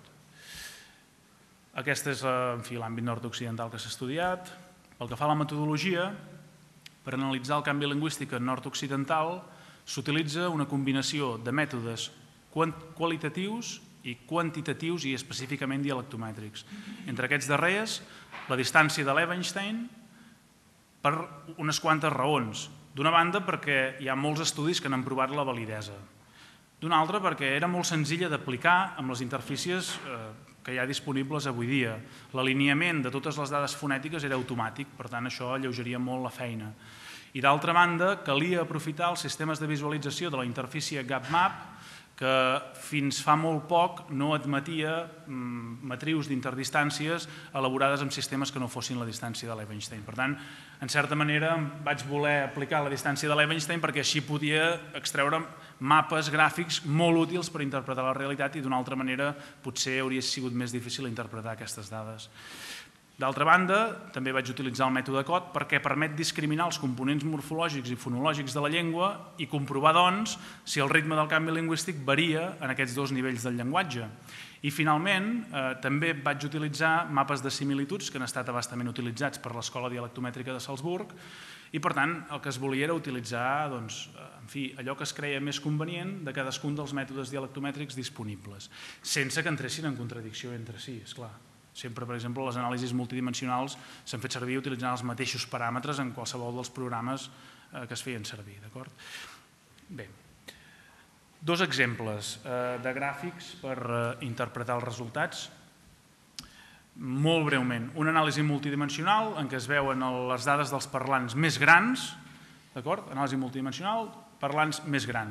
Aquest és l'àmbit nord-occidental que s'ha estudiat. Pel que fa a la metodologia, per analitzar el canvi lingüístic en nord-occidental s'utilitza una combinació de mètodes qualitatius i quantitatius i específicament dialectomètrics. Entre aquests darrers, la distància de l'Evenstein per unes quantes raons. D'una banda, perquè hi ha molts estudis que n'han provat la validesa. D'una altra, perquè era molt senzilla d'aplicar amb les interfícies que hi ha disponibles avui dia. L'alineament de totes les dades fonètiques era automàtic, per tant, això alleugeria molt la feina. I d'altra banda, calia aprofitar els sistemes de visualització de la interfície GapMap, que fins fa molt poc no admetia matrius d'interdistàncies elaborades amb sistemes que no fossin la distància de l'Evenstein. Per tant, en certa manera vaig voler aplicar la distància de l'Evenstein perquè així podia extreure mapes gràfics molt útils per interpretar la realitat i d'una altra manera potser hauria sigut més difícil interpretar aquestes dades. D'altra banda, també vaig utilitzar el mètode C O D perquè permet discriminar els components morfològics i fonològics de la llengua i comprovar, doncs, si el ritme del canvi lingüístic varia en aquests dos nivells del llenguatge. I, finalment, també vaig utilitzar mapes de similituds que han estat abastament utilitzats per l'Escola Dialectomètrica de Salzburg i, per tant, el que es volia era utilitzar allò que es creia més convenient de cadascun dels mètodes dialectomètrics disponibles, sense que entressin en contradicció entre si, esclar. Sempre, per exemple, les anàlisis multidimensionals s'han fet servir utilitzant els mateixos paràmetres en qualsevol dels programes que es feien servir. Bé, dos exemples de gràfics per interpretar els resultats. Molt breument, una anàlisi multidimensional en què es veuen les dades dels parlants més grans, d'acord? Anàlisi multidimensional, parlants més grans.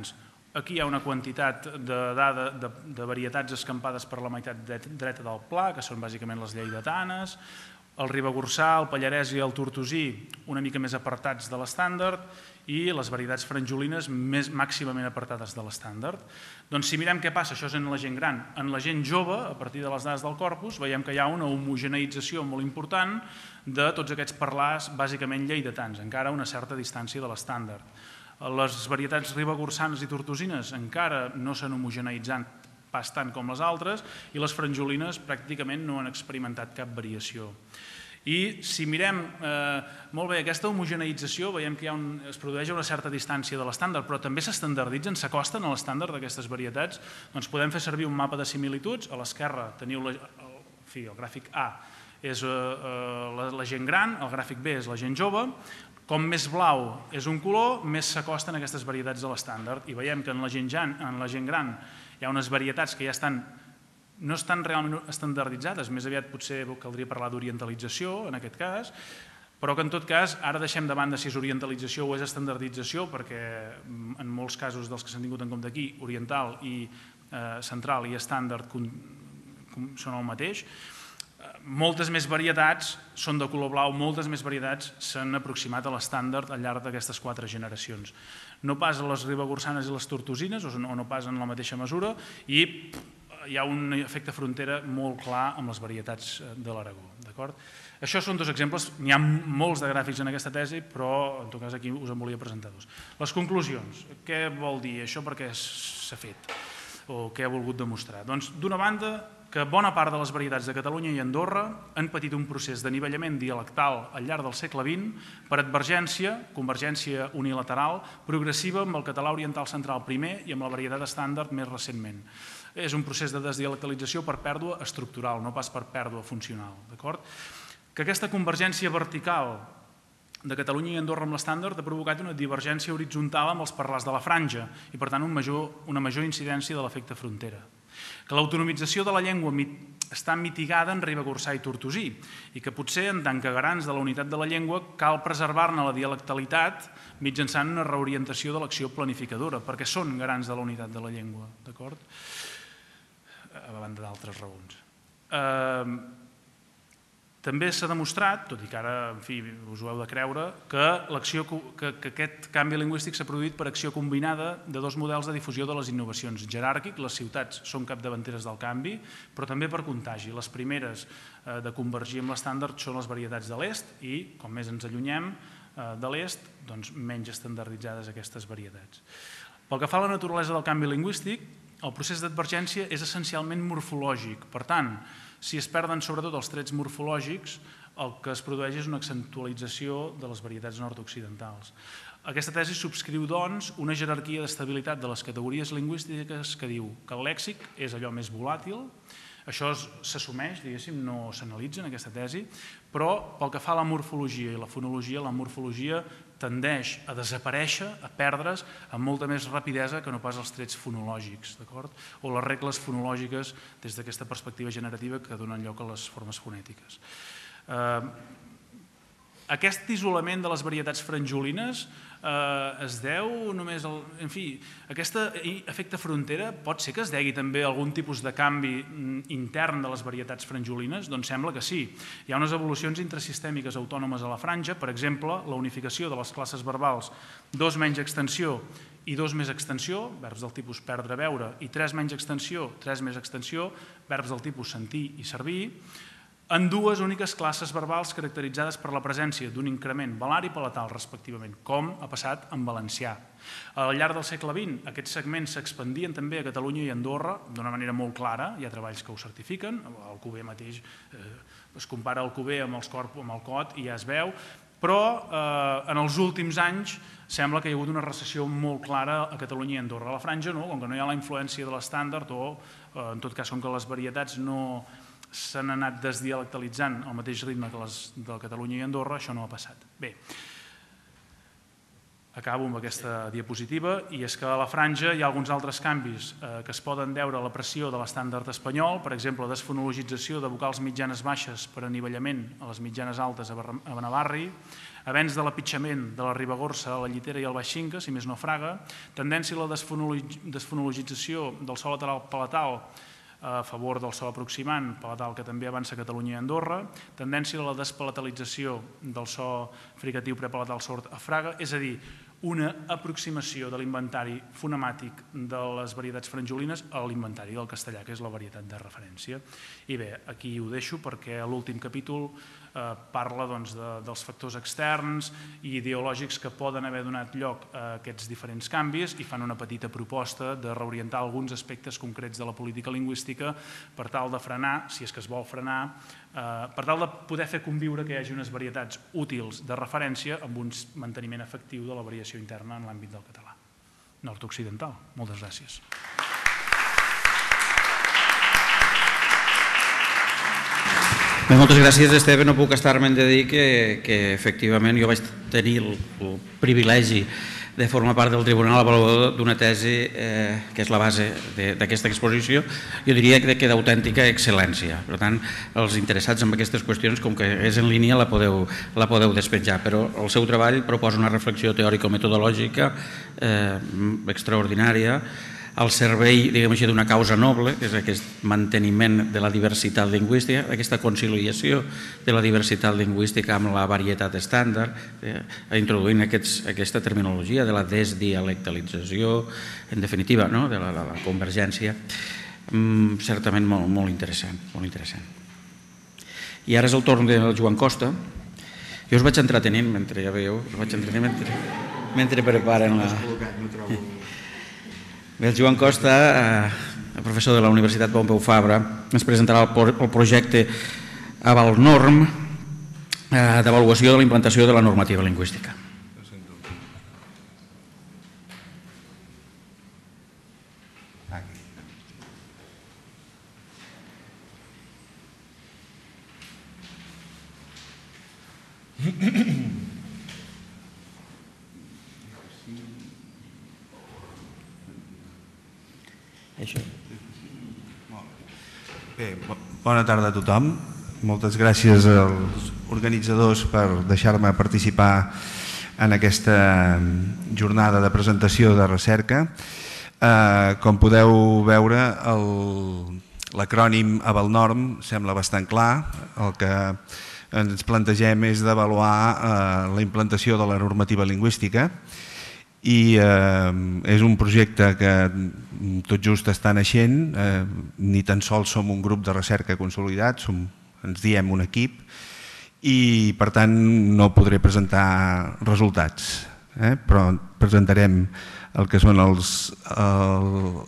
Aquí hi ha una quantitat de, dada, de, de varietats escampades per la meitat dreta del pla, que són bàsicament les lleidatanes, el ribagorçà, el pallarès i el tortosí una mica més apartats de l'estàndard i les varietats franjolines més màximament apartades de l'estàndard. Doncs si mirem què passa, això és en la gent gran. En la gent jove, a partir de les dades del corpus, veiem que hi ha una homogeneïtzació molt important de tots aquests parlars bàsicament lleidatans, encara a una certa distància de l'estàndard. Les varietats ribagorçanes i tortosines encara no s'han homogeneïtzat pas tant com les altres i les franjolines pràcticament no han experimentat cap variació. I si mirem eh, molt bé aquesta homogeneïtzació, veiem que hi ha un, es produeix a una certa distància de l'estàndard, però també s'estandarditzen, s'acosten a l'estàndard d'aquestes varietats. Doncs podem fer servir un mapa de similituds. A l'esquerra teniu la, el, en fi, el gràfic A és eh, la, la gent gran, el gràfic B és la gent jove. Com més blau és un color, més s'acosten aquestes varietats de l'estàndard. I veiem que en la gent, en la gent gran hi ha unes varietats que ja estan, no estan realment estandarditzades, més aviat potser caldria parlar d'orientalització en aquest cas, però que en tot cas ara deixem de banda si és orientalització o és estandardització, perquè en molts casos dels que s'han tingut en compte aquí, oriental i eh, central i estàndard són el mateix. Moltes més varietats són de color blau, moltes més varietats s'han aproximat a l'estàndard al llarg d'aquestes quatre generacions. No pas a les ribagorçanes i les tortosines, o no pas en la mateixa mesura, i hi ha un efecte frontera molt clar amb les varietats de l'Aragó. Això són dos exemples, n'hi ha molts de gràfics en aquesta tesi, però en tot cas aquí us en volia presentar dos. Les conclusions, què vol dir això, per què s'ha fet, o què ha volgut demostrar? Doncs, d'una banda, que bona part de les varietats de Catalunya i Andorra han patit un procés d'anivellament dialectal al llarg del segle vint per advergència, convergència unilateral, progressiva amb el català oriental central primer i amb la varietat estàndard més recentment. És un procés de desdialectalització per pèrdua estructural, no pas per pèrdua funcional. Que aquesta convergència vertical de Catalunya i Andorra amb l'estàndard ha provocat una divergència horitzontal amb els parlars de la franja i, per tant, una major incidència de l'efecte frontera. Que l'autonomització de la llengua està mitigada en ribagorçà i tortosí i que potser, en tant que garants de la unitat de la llengua, cal preservar-ne la dialectalitat mitjançant una reorientació de l'acció planificadora, perquè són garants de la unitat de la llengua, d'acord? A banda d'altres raons. També s'ha demostrat, tot i que ara, en fi, us ho heu de creure, que aquest canvi lingüístic s'ha produït per acció combinada de dos models de difusió de les innovacions. Jeràrquic, les ciutats són capdavanteres del canvi, però també per contagi. Les primeres de convergir amb l'estàndard són les varietats de l'est i, com més ens allunyem de l'est, doncs menys estandarditzades aquestes varietats. Pel que fa a la naturalesa del canvi lingüístic, el procés d'advergència és essencialment morfològic. Per tant, si es perden sobretot els trets morfològics, el que es produeix és una accentualització de les varietats nord-occidentals. Aquesta tesi subscriu, doncs, una jerarquia d'estabilitat de les categories lingüístiques que diu que el lèxic és allò més volàtil. Això s'assumeix, diguéssim, no s'analitza en aquesta tesi, però pel que fa a la morfologia i la fonologia, la morfologia tendeix a desaparèixer, a perdre's amb molta més rapidesa que no pas els trets fonològics, d'acord? O les regles fonològiques des d'aquesta perspectiva generativa que donen lloc a les formes fonètiques. Aquest isolament de les varietats franjolines es deu només al... En fi, aquest efecte frontera pot ser que es degui també a algun tipus de canvi intern de les varietats franjolines? Doncs sembla que sí. Hi ha unes evolucions intrasistèmiques autònomes a la franja, per exemple, la unificació de les classes verbals dos menys extensió i dos més extensió, verbs del tipus perdre, veure, i tres menys extensió, tres més extensió, verbs del tipus sentir i servir, en dues úniques classes verbals caracteritzades per la presència d'un increment velar i palatal, respectivament, com ha passat en valencià. Al llarg del segle vint, aquests segments s'expandien també a Catalunya i Andorra d'una manera molt clara, hi ha treballs que ho certifiquen, el Cuber mateix es compara el Cuber amb el cot i ja es veu, però en els últims anys sembla que hi ha hagut una recessió molt clara a Catalunya i Andorra. A la franja, com que no hi ha la influència de l'estàndard o, en tot cas, com que les varietats no s'han anat desdialectalitzant al mateix ritme que les de Catalunya i Andorra, això no ha passat. Bé, Acabo amb aquesta diapositiva, i és que a la franja hi ha alguns altres canvis que es poden deure a la pressió de l'estàndard espanyol, per exemple, desfonologització de vocals mitjanes baixes per anivellament a les mitjanes altes a Benavarri, avenç de l'apitxament de la Ribagorça a la Llitera i al Baix Cinca, si més no Fraga, tendència a la desfonologització del so lateral palatal a favor del so aproximant palatal que també avança a Catalunya i Andorra, tendència a la despalatalització del so fricatiu prepalatal sord a Fraga, és a dir, una aproximació de l'inventari fonemàtic de les varietats franjolines a l'inventari del castellà, que és la varietat de referència. I bé, aquí ho deixo perquè l'últim capítol parla dels factors externs i ideològics que poden haver donat lloc a aquests diferents canvis i fan una petita proposta de reorientar alguns aspectes concrets de la política lingüística per tal de frenar, si és que es vol frenar, per tal de poder fer conviure que hi hagi unes varietats útils de referència amb un manteniment efectiu de la variació interna en l'àmbit del català nord-occidental. Moltes gràcies. Bé, moltes gràcies, Esteve. No puc estar-me'n de dir que, que efectivament jo vaig tenir el, el privilegi de formar part del Tribunal Avaluador d'una tesi eh, que és la base d'aquesta exposició, jo diria que d'autèntica excel·lència. Per tant, els interessats en aquestes qüestions, com que és en línia, la podeu, la podeu despenjar, però el seu treball proposa una reflexió teòrico-metodològica eh, extraordinària, al servei, diguem així, d'una causa noble, que és aquest manteniment de la diversitat lingüística, aquesta conciliació de la diversitat lingüística amb la varietat estàndard, eh, introduint aquests, aquesta terminologia de la desdialectalització, en definitiva, no? de la, la, la convergència, mm, certament molt, molt interessant, molt interessant. I ara és el torn del Joan Costa. Jo us vaig entretenint, mentre ja veieu, us vaig entretenint mentre, mentre preparen la... Bé, el Joan Costa, eh, professor de la Universitat Pompeu Fabra, ens presentarà el, el projecte Avalnorm eh, d'avaluació de la implantació de la normativa lingüística. Bé, bona tarda a tothom. Moltes gràcies als organitzadors per deixar-me participar en aquesta jornada de presentació de recerca. Eh, com podeu veure, l'acrònim Avalnorm sembla bastant clar. El que ens plantegem és d'avaluar eh, la implantació de la normativa lingüística i eh, és un projecte que tot just està naixent, eh, ni tan sols som un grup de recerca consolidat, som, ens diem un equip i per tant no podré presentar resultats, eh? Però presentarem el que són els, el,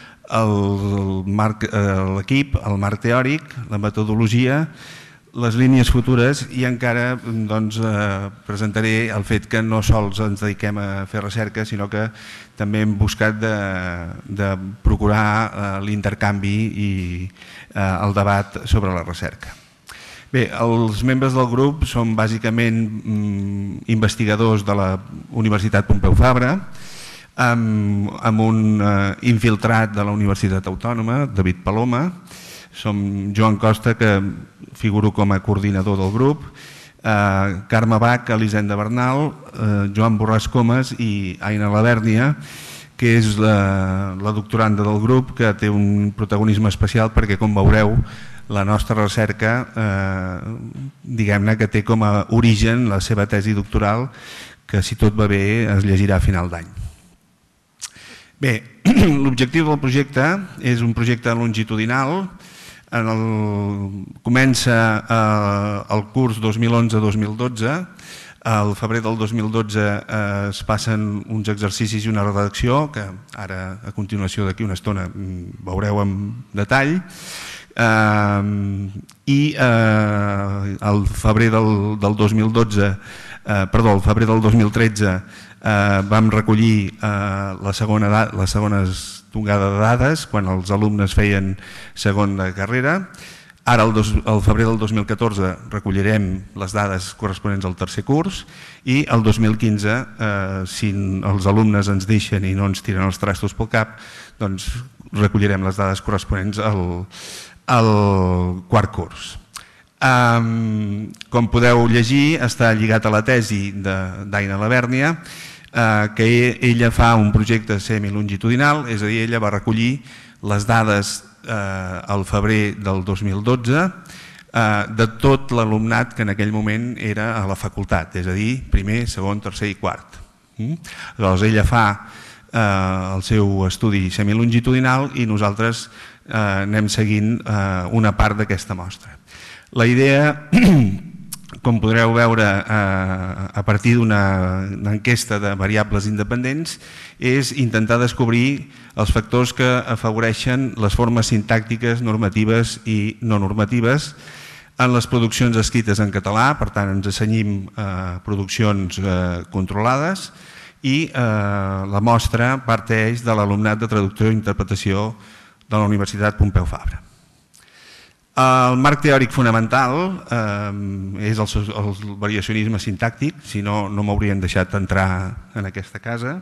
l'equip, el marc teòric, la metodologia, les línies futures i encara doncs, eh, presentaré el fet que no sols ens dediquem a fer recerca, sinó que també hem buscat de, de procurar eh, l'intercanvi i eh, el debat sobre la recerca. Bé, els membres del grup són bàsicament mm, investigadors de la Universitat Pompeu Fabra, amb, amb un eh, infiltrat de la Universitat Autònoma, David Paloma. Som Joan Costa, que figuro com a coordinador del grup, eh, Carme Bach, Elisenda Bernal, eh, Joan Borràs Comas i Aina Lavèrnia, que és la, la doctoranda del grup, que té un protagonisme especial perquè, com veureu, la nostra recerca, eh, diguem-ne que té com a origen la seva tesi doctoral, que si tot va bé es llegirà a final d'any. Bé, l'objectiu del projecte és un projecte longitudinal. En el, comença eh, el curs dos mil onze dos mil dotze. Al febrer del dos mil dotze eh, es passen uns exercicis i una redacció que ara, a continuació d'aquí una estona, veureu amb detall. Eh, I eh, al febrer del, del dos mil dotze, eh, perdó, al febrer del dos mil tretze eh, vam recollir eh, la segona, les segones tongada de dades quan els alumnes feien segon de carrera. Ara, al febrer del dos mil catorze, recollirem les dades corresponents al tercer curs i el dos mil quinze, si els alumnes ens deixen i no ens tiren els trastos pel cap, doncs recollirem les dades corresponents al quart curs. Com podeu llegir, està lligat a la tesi d'Aina Labèrnia, que ella fa un projecte semilongitudinal, és a dir, ella va recollir les dades al febrer del dos mil dotze de tot l'alumnat que en aquell moment era a la facultat, és a dir, primer, segon, tercer i quart. Aleshores, ella fa el seu estudi semilongitudinal i nosaltres anem seguint una part d'aquesta mostra. La idea, com podreu veure a partir d'una enquesta de variables independents, és intentar descobrir els factors que afavoreixen les formes sintàctiques, normatives i no normatives en les produccions escrites en català. Per tant, ens assenyim a produccions controlades i la mostra parteix de l'alumnat de traducció i interpretació de la Universitat Pompeu Fabra. El marc teòric fonamental és el variacionisme sintàctic, si no, no m'haurien deixat entrar en aquesta casa.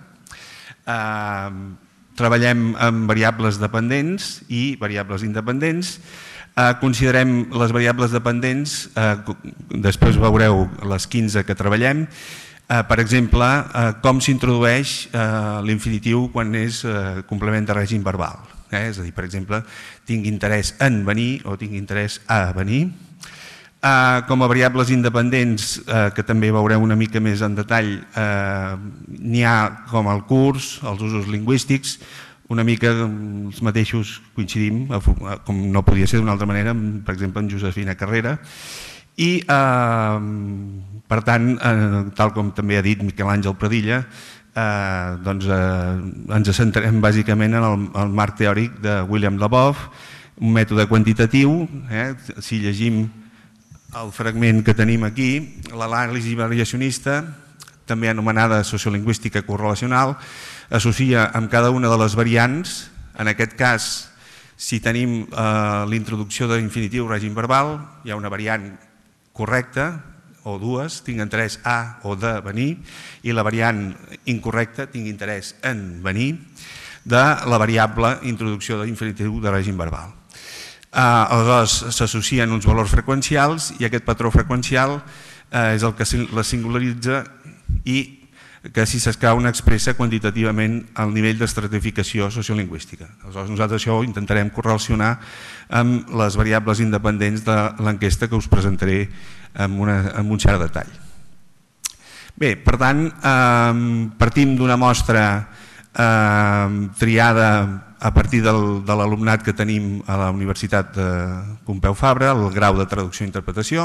Treballem amb variables dependents i variables independents. Considerem les variables dependents, després veureu les quinze que treballem, per exemple, com s'introdueix l'infinitiu quan és complement de règim verbal. És a dir, per exemple, tinc interès en venir o tinc interès a venir. Com a variables independents, que també veureu una mica més en detall, n'hi ha com el curs, els usos lingüístics, una mica els mateixos coincidim, com no podia ser d'una altra manera, per exemple, en Josefina Carrera. I, per tant, tal com també ha dit Miquel Àngel Pradilla, doncs ens centrem bàsicament en el marc teòric de William Labov, un mètode quantitatiu. Si llegim el fragment que tenim aquí, l'anàlisi variacionista, també anomenada sociolingüística correlacional, associa amb cada una de les variants. En aquest cas, si tenim l'introducció de l'infinitiu règim verbal, hi ha una variant correcta, o dues, tinc interès a o de venir, i la variant incorrecta, tinc interès en venir, de la variable introducció de l'infinitiu de règim verbal. Aleshores, s'associen uns valors freqüencials i aquest patró freqüencial és el que la singularitza i que, si s'escau, n'expressa quantitativament el nivell d'estratificació sociolingüística. Aleshores, nosaltres això ho intentarem correlacionar amb les variables independents de l'enquesta que us presentaré amb un cert detall. Bé, per tant, partim d'una mostra triada a partir de l'alumnat que tenim a la Universitat de Pompeu Fabra, el grau de traducció i interpretació.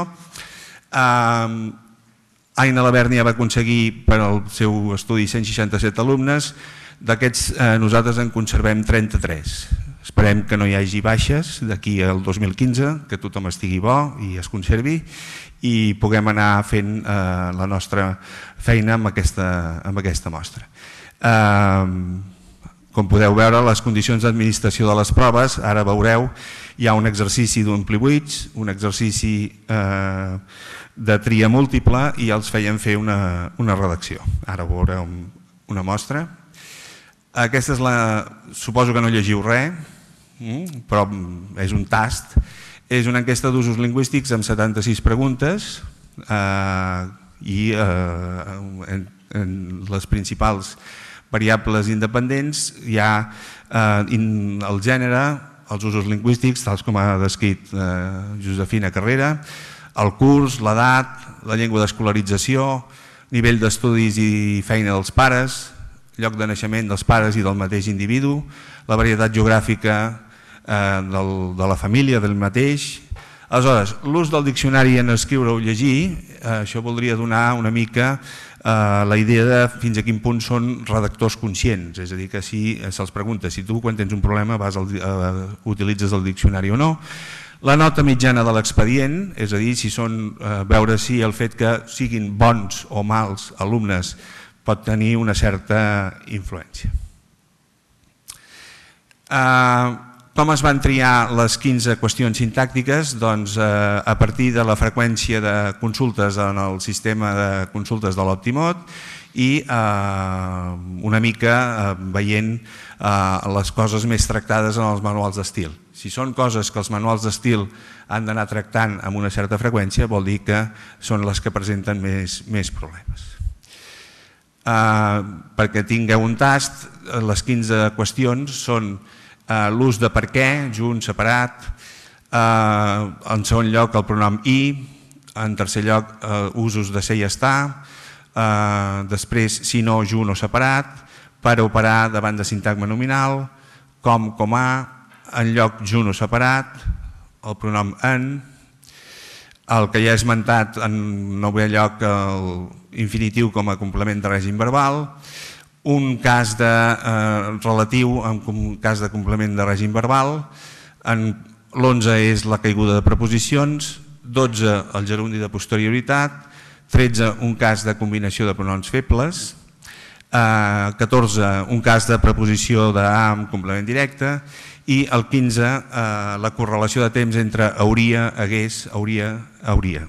Aina Labèrnia va aconseguir per al seu estudi cent seixanta-set alumnes, d'aquests nosaltres en conservem trenta-tres. Esperem que no hi hagi baixes d'aquí al dos mil quinze, que tothom estigui bo i es conservi i puguem anar fent la nostra feina amb aquesta mostra. Com podeu veure, les condicions d'administració de les proves, ara veureu, hi ha un exercici d'omplir buits, un exercici de tria múltiple i els feien fer una redacció. Ara veureu una mostra. Aquesta és la... Suposo que no llegiu res, però és un tast. És una enquesta d'usos lingüístics amb setanta-sis preguntes i en les principals variables independents hi ha el gènere, els usos lingüístics, tals com ha descrit Josefina Carrera, el curs, l'edat, la llengua d'escolarització, nivell d'estudis i feina dels pares, lloc de naixement dels pares i del mateix individu, la varietat geogràfica de la família del mateix. Aleshores, l'ús del diccionari en escriure o llegir, això voldria donar una mica la idea de fins a quin punt són redactors conscients, és a dir, que si se'ls pregunta si tu quan tens un problema utilitzes el diccionari o no. La nota mitjana de l'expedient, és a dir, si són veure si el fet que siguin bons o mals alumnes pot tenir una certa influència. Com es van triar les quinze qüestions sintàctiques? Doncs a partir de la freqüència de consultes en el sistema de consultes de l'Optimot i una mica veient les coses més tractades en els manuals d'estil. Si són coses que els manuals d'estil han d'anar tractant amb una certa freqüència, vol dir que són les que presenten més problemes. Perquè tingueu un tast, les quinze qüestions són l'ús de per què, junt, separat, en segon lloc el pronom i, en tercer lloc usos de ser i estar, després si no, junt o separat, per operar davant de sintagma nominal, com, com a, en lloc junt o separat, el pronom en, el que ja he esmentat en novè lloc l'infinitiu com a complement de règim verbal, un cas de relatiu en un cas de complement de règim verbal, l'onze és la caiguda de preposicions, dotze el gerundi de posterioritat, tretze un cas de combinació de pronoms febles, catorze un cas de preposició de a amb complement directe i el quinze la correlació de temps entre hauria, hagués, hauria, hauria.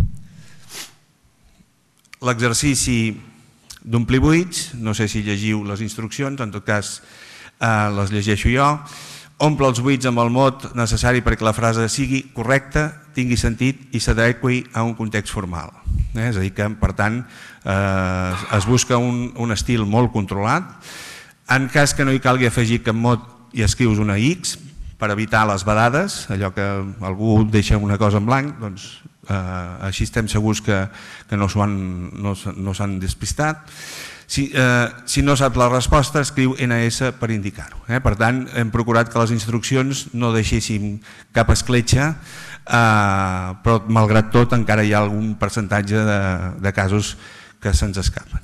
L'exercici d'omplir buits, no sé si llegiu les instruccions, en tot cas les llegeixo jo. Omple els buits amb el mot necessari perquè la frase sigui correcta, tingui sentit i s'adequi a un context formal. És a dir que, per tant, es busca un estil molt controlat. En cas que no hi calgui afegir cap mot i escrius una X per evitar les vedades, allò que algú deixa una cosa en blanc, doncs així estem segurs que no s'han despistat. Si no saps la resposta, escriu ena essa per indicar-ho. Per tant, hem procurat que les instruccions no deixéssim cap escletxa, però malgrat tot encara hi ha algun percentatge de casos que se'ns escapen.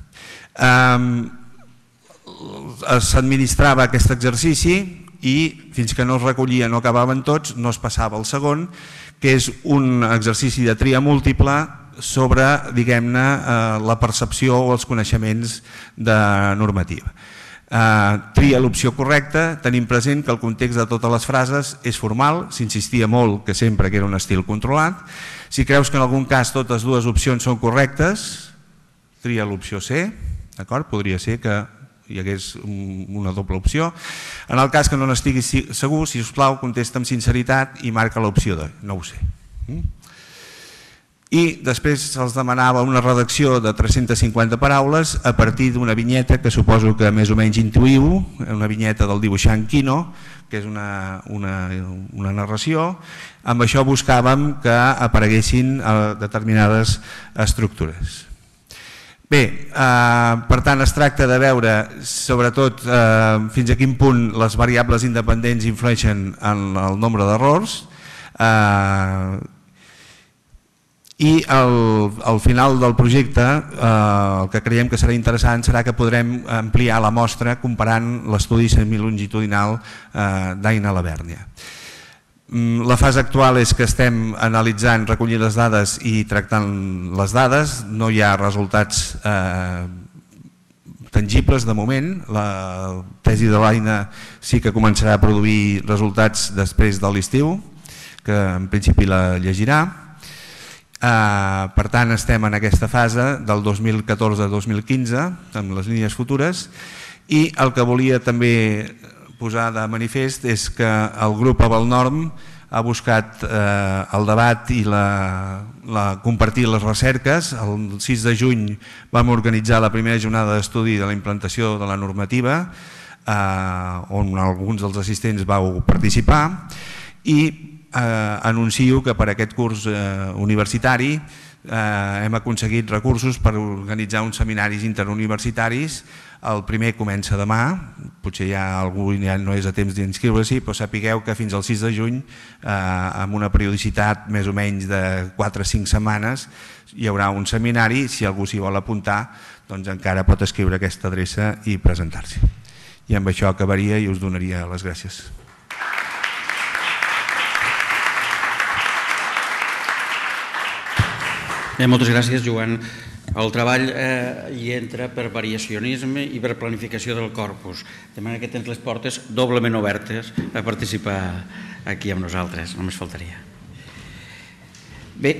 S'administrava aquest exercici i fins que no es recollia, no acabaven tots, no es passava al segon, que és un exercici de tria múltiple sobre, diguem-ne, la percepció o els coneixements de normativa. Tria l'opció correcta, tenim present que el context de totes les frases és formal, s'insistia molt que sempre que era un estil controlat. Si creus que en algun cas totes dues opcions són correctes, tria l'opció C, d'acord? Podria ser que hi hagués una doble opció. En el cas que no n'estiguis segur, si us plau, contesta amb sinceritat i marca l'opció D, no ho sé. I després se'ls demanava una redacció de tres-centes cinquanta paraules a partir d'una vinyeta que suposo que més o menys intuïu, una vinyeta del dibuixant Quino, que és una narració. Amb això buscàvem que apareguessin determinades estructures. Bé, per tant es tracta de veure sobretot fins a quin punt les variables independents influeixen en el nombre d'errors i al final del projecte el que creiem que serà interessant serà que podrem ampliar la mostra comparant l'estudi semilongitudinal d'Aina Labèrnia. La fase actual és que estem analitzant, recollint les dades i tractant les dades, no hi ha resultats tangibles de moment. La tesi de l'Aina sí que començarà a produir resultats després de l'estiu, que en principi la llegirà. Per tant, estem en aquesta fase del dos mil catorze a dos mil quinze, amb les línies futures, i el que volia també posar de manifest és que el grup Avalnorm ha buscat el debat i compartir les recerques. El sis de juny vam organitzar la primera jornada d'estudi de la implantació de la normativa, on alguns dels assistents vau participar, i anuncio que per aquest curs universitari hem aconseguit recursos per organitzar uns seminaris interuniversitaris. El primer comença demà, potser ja algú ja no és a temps d'inscriure-s'hi, però sapigueu que fins al sis de juny, amb una periodicitat més o menys de quatre a cinc setmanes, hi haurà un seminari. Si algú s'hi vol apuntar, doncs encara pot escriure aquesta adreça i presentar-s'hi. I amb això acabaria i us donaria les gràcies. Bé, moltes gràcies, Joan. El treball hi entra per variacionisme i per planificació del corpus, de manera que tens les portes doblement obertes a participar aquí amb nosaltres, només faltaria. Bé,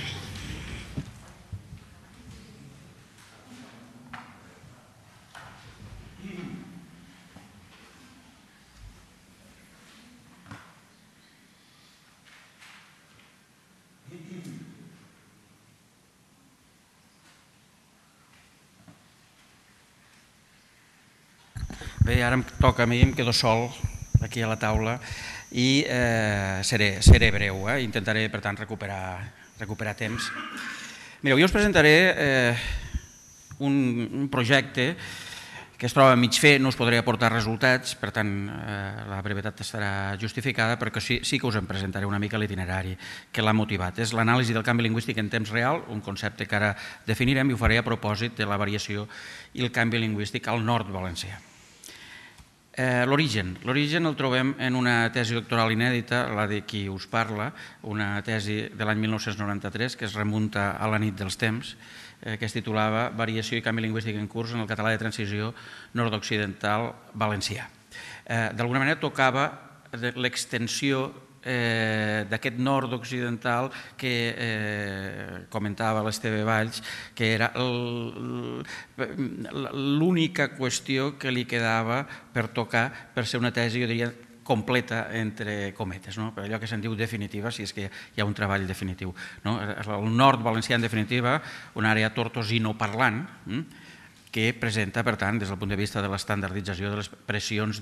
Bé, ara em toca a mi, em quedo sol aquí a la taula i eh, seré, seré breu, eh? Intentaré, per tant, recuperar, recuperar temps. Mireu, jo us presentaré eh, un, un projecte que es troba a mig fer, no us podré aportar resultats, per tant, eh, la brevetat estarà justificada, però sí, sí que us en presentaré una mica l'itinerari que l'ha motivat. És l'anàlisi del canvi lingüístic en temps real, un concepte que ara definirem i ho faré a propòsit de la variació i el canvi lingüístic al nord valencià. Eh, L'origen. L'origen el trobem en una tesi doctoral inèdita, la de qui us parla, una tesi de l'any mil nou-cents noranta-tres que es remunta a la nit dels temps, eh, que es titulava Variació i canvi lingüístic en curs en el català de transició nord-occidental valencià. Eh, D'alguna manera tocava l'extensió Eh, d'aquest nord occidental que eh, comentava l'Esteve Valls, que era l'única qüestió que li quedava per tocar per ser una tesi, jo diria, completa entre cometes, no? Per allò que se'n diu definitiva, si és que hi ha un treball definitiu. No? El nord valencià, en definitiva, una àrea tortosino-parlant, hm? que presenta, per tant, des del punt de vista de l'estandardització de les pressions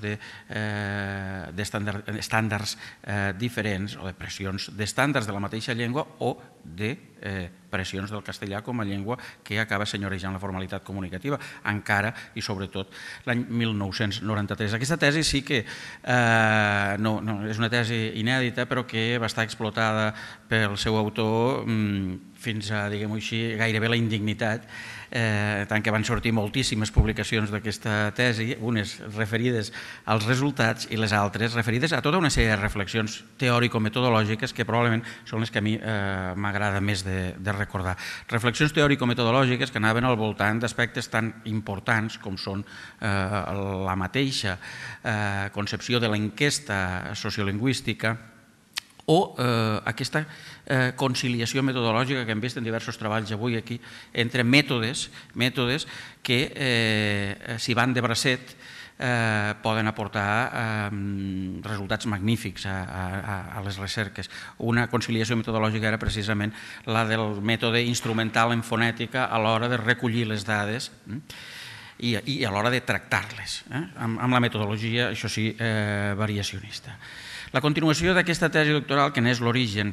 d'estàndards diferents o de pressions d'estàndards de la mateixa llengua o de pressions del castellà com a llengua que acaba senyorejant la formalitat comunicativa, encara i sobretot l'any mil nou-cents noranta-tres. Aquesta tesi sí que és una tesi inèdita, però que va estar explotada pel seu autor fins a, diguem-ho així, gairebé la indignitat, tant que van sortir moltíssimes publicacions d'aquesta tesi, unes referides als resultats i les altres referides a tota una sèrie de reflexions teòrico-metodològiques que probablement són les que a mi m'agrada més de recordar. Reflexions teòrico-metodològiques que anaven al voltant d'aspectes tan importants com són la mateixa concepció de l'enquesta sociolingüística o aquesta conciliació metodològica que hem vist en diversos treballs avui aquí entre mètodes mètodes que, si van de bracet, poden aportar resultats magnífics a les recerques. Una conciliació metodològica era precisament la del mètode instrumental en fonètica a l'hora de recollir les dades i a l'hora de tractar-les, amb la metodologia, això sí, variacionista. La continuació d'aquesta tesi doctoral, que n'és l'origen,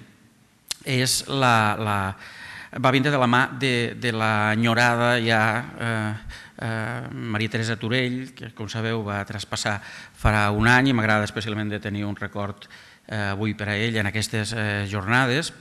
va vindre de la mà de l'enyorada ja Maria Teresa Turell, que, com sabeu, va traspassar farà un any i m'agrada especialment de tenir un record avui per a ell en aquestes jornades.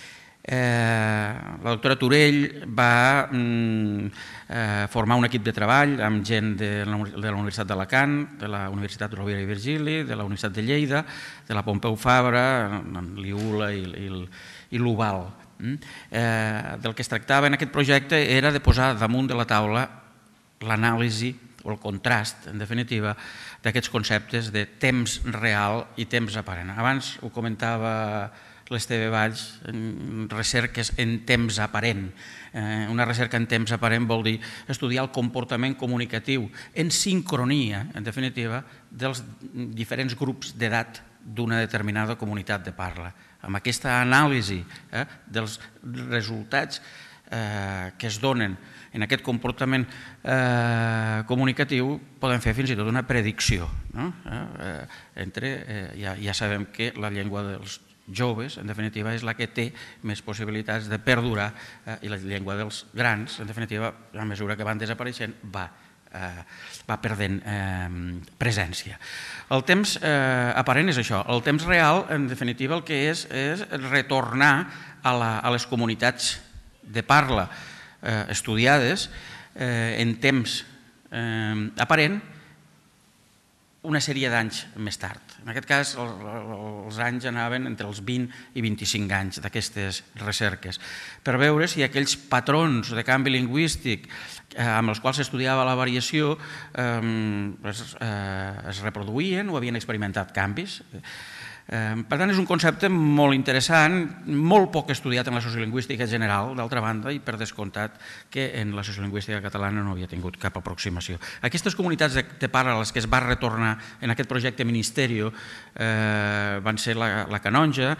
La doctora Turell va formar un equip de treball amb gent de la Universitat d'Alacant, de la Universitat Rovira i Virgili, de la Universitat de Lleida, de la Pompeu Fabra, l'I U L A i l'Uval. Del que es tractava en aquest projecte era de posar damunt de la taula l'anàlisi o el contrast, en definitiva, d'aquests conceptes de temps real i temps aparent. Abans ho comentava l'Esteve Valls, recerques en temps aparent. Una recerca en temps aparent vol dir estudiar el comportament comunicatiu en sincronia, en definitiva, dels diferents grups d'edat d'una determinada comunitat de parla. Amb aquesta anàlisi dels resultats que es donen en aquest comportament comunicatiu poden fer fins i tot una predicció. Ja sabem que la llengua dels joves, en definitiva, és la que té més possibilitats de perdurar i la llengua dels grans, en definitiva, a mesura que van desapareixent, va perdent presència. El temps aparent és això. El temps real, en definitiva, el que és és retornar a les comunitats de parla estudiades en temps aparent una sèrie d'anys més tard. En aquest cas, els anys anaven entre els vint i vint-i-cinc anys d'aquestes recerques, per veure si aquells patrons de canvi lingüístic amb els quals s'estudiava la variació es reproduïen o havien experimentat canvis. Per tant, és un concepte molt interessant, molt poc estudiat en la sociolingüística general, d'altra banda, i per descomptat que en la sociolingüística catalana no havia tingut cap aproximació. Aquestes comunitats de parla a les que es va retornar en aquest projecte Ministerio van ser la Canonja,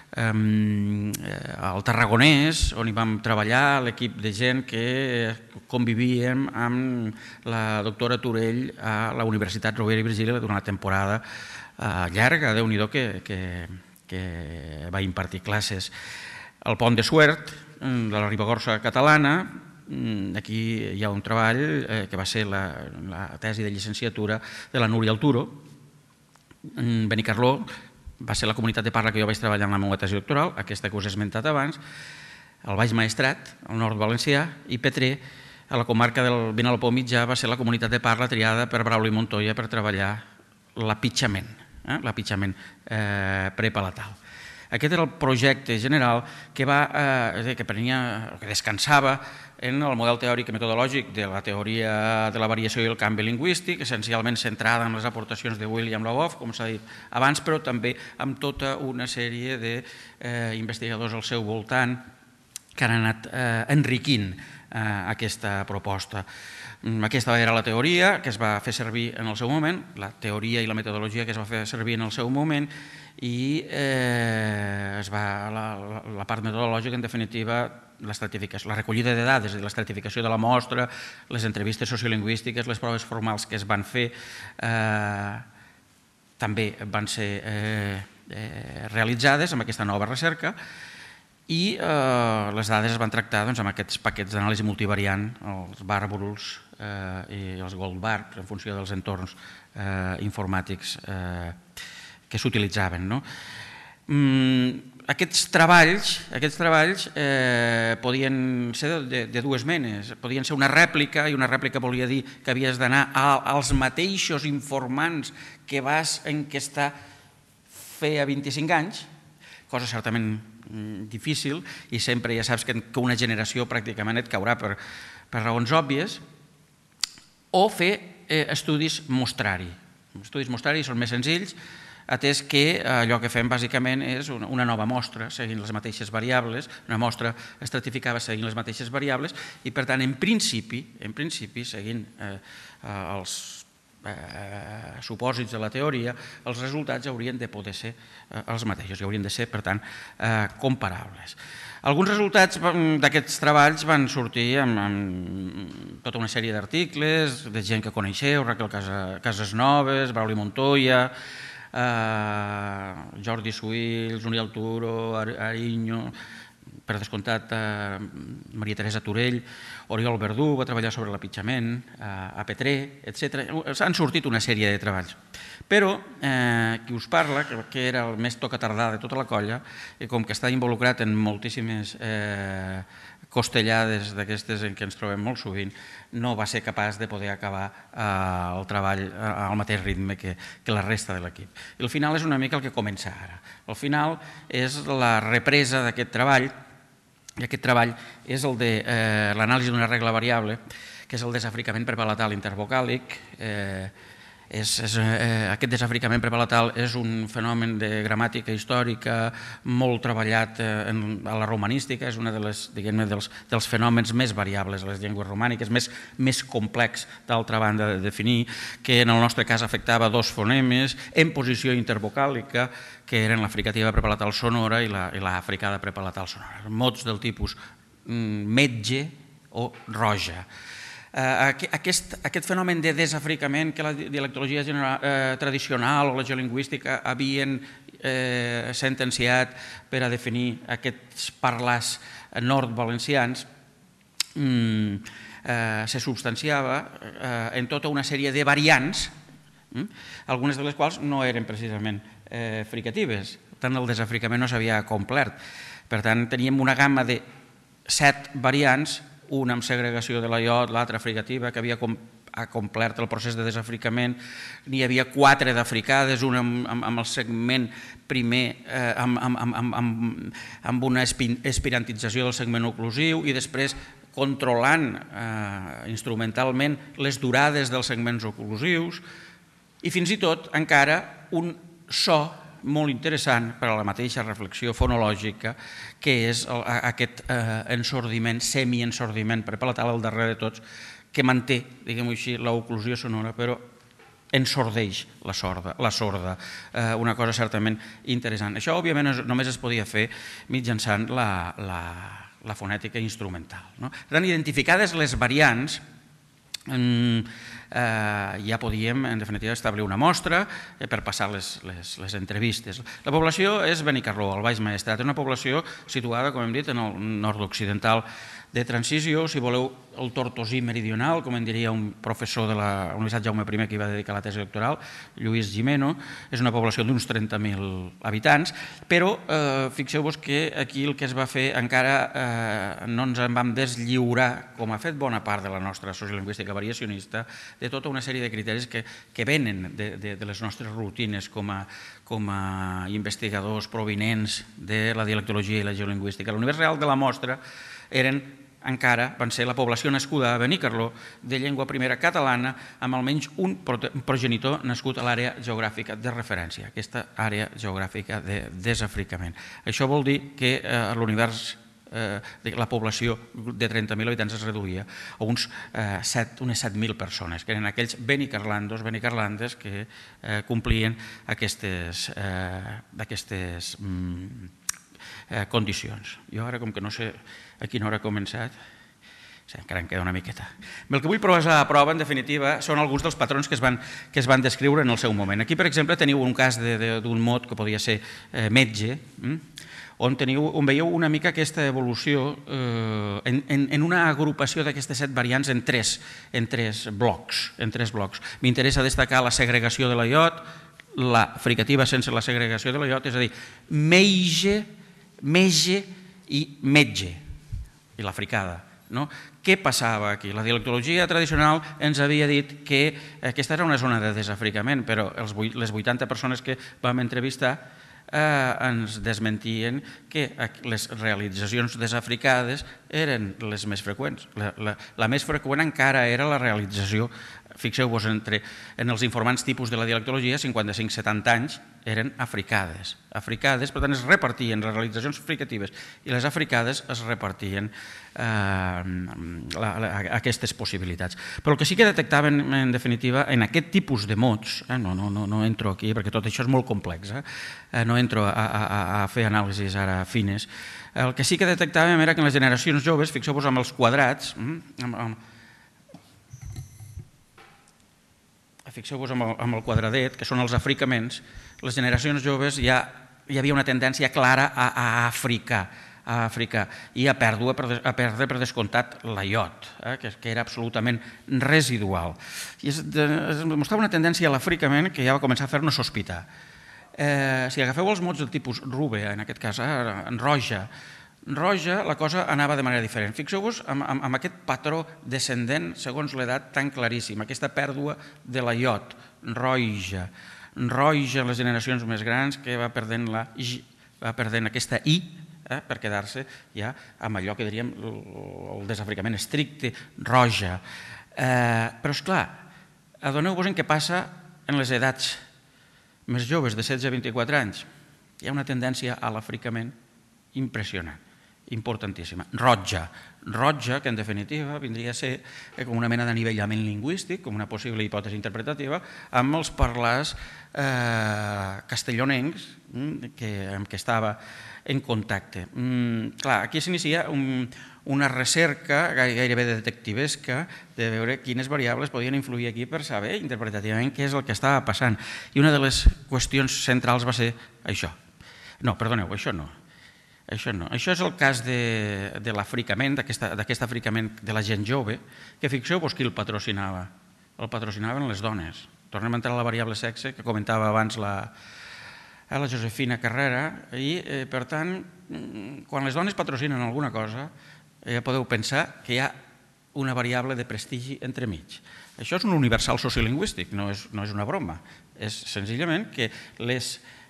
el Tarragonès, on hi vam treballar l'equip de gent que convivíem amb la doctora Turell a la Universitat Rovira i Virgili durant la temporada llarga, Déu-n'hi-do, que va impartir classes. El Pont de Suert, de la Ribagorça catalana, aquí hi ha un treball que va ser la tesi de llicenciatura de la Núria Alturo. Benicarló va ser la comunitat de parla que jo vaig treballar en la meva tesi doctoral, aquesta que us he esmentat abans, el Baix Maestrat, al nord valencià, i Petrer, a la comarca del Vinalopó mitjà, va ser la comunitat de parla triada per Brauli Montoya per treballar l'apitjament, l'apitjament prepalatal. Aquest era el projecte general que que descansava en el model teòric i metodològic de la teoria de la variació i el canvi lingüístic, essencialment centrada en les aportacions de William Labov, com s'ha dit abans, però també amb tota una sèrie d'investigadors al seu voltant que han anat enriquint aquesta proposta. Aquesta era la teoria que es va fer servir en el seu moment, la teoria i la metodologia que es va fer servir en el seu moment, i la part metodològica, en definitiva, la recollida de dades, l'estratificació de la mostra, les entrevistes sociolingüístiques, les proves formals que es van fer, també van ser realitzades amb aquesta nova recerca, i les dades es van tractar amb aquests paquets d'anàlisi multivariant, els bàrbols i els goldbarbs, en funció dels entorns informàtics que s'utilitzaven. Aquests treballs podien ser de dues menes, podien ser una rèplica, i una rèplica volia dir que havies d'anar als mateixos informants que vas enquestar feia vint-i-cinc anys, cosa certament difícil, i sempre ja saps que una generació pràcticament et caurà per raons òbvies, o fer estudis mostrari. Els estudis mostrari són més senzills, atès que allò que fem bàsicament és una nova mostra seguint les mateixes variables, una mostra estratificada seguint les mateixes variables, i per tant, en principi, en principi, seguint els supòsits de la teoria, els resultats haurien de poder ser els mateixos i haurien de ser, per tant, comparables. Alguns resultats d'aquests treballs van sortir amb tota una sèrie d'articles, de gent que coneixeu, Raquel Casasnoves, Brauli Montoya, Jordi Suïls, Núria Alturo, Ariño, per descomptat Maria Teresa Turell, Oriol Verdú va treballar sobre l'apitjament, a Petrer, etcètera. Han sortit una sèrie de treballs. Però qui us parla, que era el més tocatardà de tota la colla, i com que està involucrat en moltíssimes costellades d'aquestes en què ens trobem molt sovint, no va ser capaç de poder acabar el treball al mateix ritme que la resta de l'equip. I al final és una mica el que comença ara. Al final és la represa d'aquest treball, i aquest treball és el de l'anàlisi d'una regla variable, que és el desafricament prepalatal intervocàlic. Aquest desafricament prepalatal és un fenomen de gramàtica històrica molt treballat a la romanística, és un dels fenòmens més variables a les llengües romàniques, més complex, d'altra banda, de definir, que en el nostre cas afectava dos fonemes en posició intervocàlica, que eren la fricativa prepalatal sonora i la fricada prepalatal sonora. Mots del tipus metge o roja. Aquest fenomen de desafricament que la dialectologia tradicional o la geolingüística havien sentenciat per a definir aquests parlars nord-valencians se substanciava en tota una sèrie de variants, algunes de les quals no eren precisament fricatives. Per tant, el desafricament no s'havia complert. Per tant, teníem una gamma de set variants, una amb segregació de la iot, l'altra fricativa, que havia ha complert el procés de desafricament. N'hi havia quatre d'africades, una amb el segment primer amb una espirantització del segment oclusiu i després controlant instrumentalment les durades dels segments oclusius i fins i tot encara un so molt interessant per a la mateixa reflexió fonològica, que és aquest ensordiment, semi-ensordiment prepalatal, el darrer de tots, que manté, diguem-ho així, l'oclusió sonora, però ensordeix la sorda, una cosa certament interessant. Això, òbviament, només es podia fer mitjançant la fonètica instrumental. Per tant, identificades les variants, ja podíem, en definitiva, establir una mostra per passar les entrevistes. La població és Benicarló, al Baix Maestrat, una població situada, com hem dit, en el nord-occidental de transició, si voleu, el Tortosí meridional, com en diria un professor de la Universitat Jaume I que hi va dedicar la tesi doctoral, Lluís Gimeno. És una població d'uns trenta mil habitants, però fixeu-vos que aquí el que es va fer encara no ens en vam deslliurar, com ha fet bona part de la nostra sociolingüística variacionista, de tota una sèrie de criteris que venen de les nostres rutines com a investigadors provinents de la dialectologia i la geolingüística. L'univers real de la mostra eren encara van ser la població nascuda a Benicarló de llengua primera catalana amb almenys un progenitor nascut a l'àrea geogràfica de referència, aquesta àrea geogràfica de desafricament. Això vol dir que l'univers, la població de trenta mil habitants es reduïa a unes set mil persones, que eren aquells benicarlandos, benicarlandes que complien aquestes condicions. Jo ara, com que no sé a quina hora he començat, encara em queda una miqueta. El que vull posar a prova, en definitiva, són alguns dels patrons que es van descriure en el seu moment. Aquí, per exemple, teniu un cas d'un mot que podia ser metge, on veieu una mica aquesta evolució en una agrupació d'aquestes set variants en tres blocs. M'interessa destacar la segregació de la iot, la fricativa sense la segregació de la iot, és a dir, meige, mege i metge, i la fricada. Què passava aquí? La dialectologia tradicional ens havia dit que aquesta era una zona de desafricament, però les vuitanta persones que vam entrevistar ens desmentien que les realitzacions desafricades eren les més freqüents. La més freqüent encara era la realització, fixeu-vos, en els informants tipus de la dialectologia, cinquanta-cinc a setanta anys, eren africades. Africades, per tant, es repartien les realitzacions fricatives i les africades es repartien aquestes possibilitats. Però el que sí que detectaven, en definitiva, en aquest tipus de mots, no entro aquí perquè tot això és molt complex, no entro a fer anàlisis ara fines, el que sí que detectàvem era que en les generacions joves, fixeu-vos amb els quadrats, fixeu-vos amb el quadradet, que són els africaments, les generacions joves ja hi havia una tendència clara a africar i a perdre per descomptat la iot, que era absolutament residual. I es demostrava una tendència a l'africament que ja va començar a fer-nos sospitar. Si agafeu els mots del tipus rube, en aquest cas, en roja, roja la cosa anava de manera diferent. Fixeu-vos amb aquest patró descendent segons l'edat tan claríssim, aquesta pèrdua de la iot, roja, roja en les generacions més grans que va perdent aquesta i per quedar-se ja amb allò que diríem el desafricament estricte, roja. Però, esclar, adoneu-vos en què passa en les edats més joves, de setze a vint-i-quatre anys. Hi ha una tendència a l'africament impressionant, importantíssima. Roja, roja, que en definitiva vindria a ser com una mena d'anivellament lingüístic, com una possible hipòtesi interpretativa, amb els parlars castellonencs amb què estava en contacte. Clar, aquí s'inicia una recerca gairebé detectivesca de veure quines variables podien influir aquí per saber interpretativament què és el que estava passant. I una de les qüestions centrals va ser això. No, perdoneu, això no. Això no. Això és el cas de l'africament, d'aquest africament de la gent jove, que fixeu-vos qui el patrocinava. El patrocinaven les dones. Tornem a entrar a la variable sexe que comentava abans la la Josefina Carrera i, per tant, quan les dones patrocinen alguna cosa, ja podeu pensar que hi ha una variable de prestigi entremig. Això és un universal sociolingüístic, no és, no és una broma. És senzillament que les,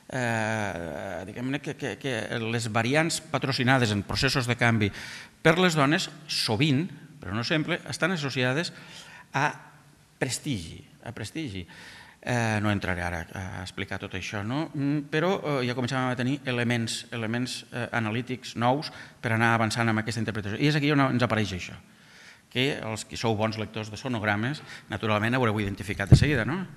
eh, diguem-ne que, que, que les variants patrocinades en processos de canvi per les dones, sovint, però no sempre, estan associades a prestigi. A prestigi. Eh, no entraré ara a explicar tot això, no? Però eh, ja començàvem a tenir elements, elements eh, analítics nous per anar avançant amb aquesta interpretació. I és aquí on ens apareix això, que els que sou bons lectors de sonogrames, naturalment haureu identificat de seguida, no?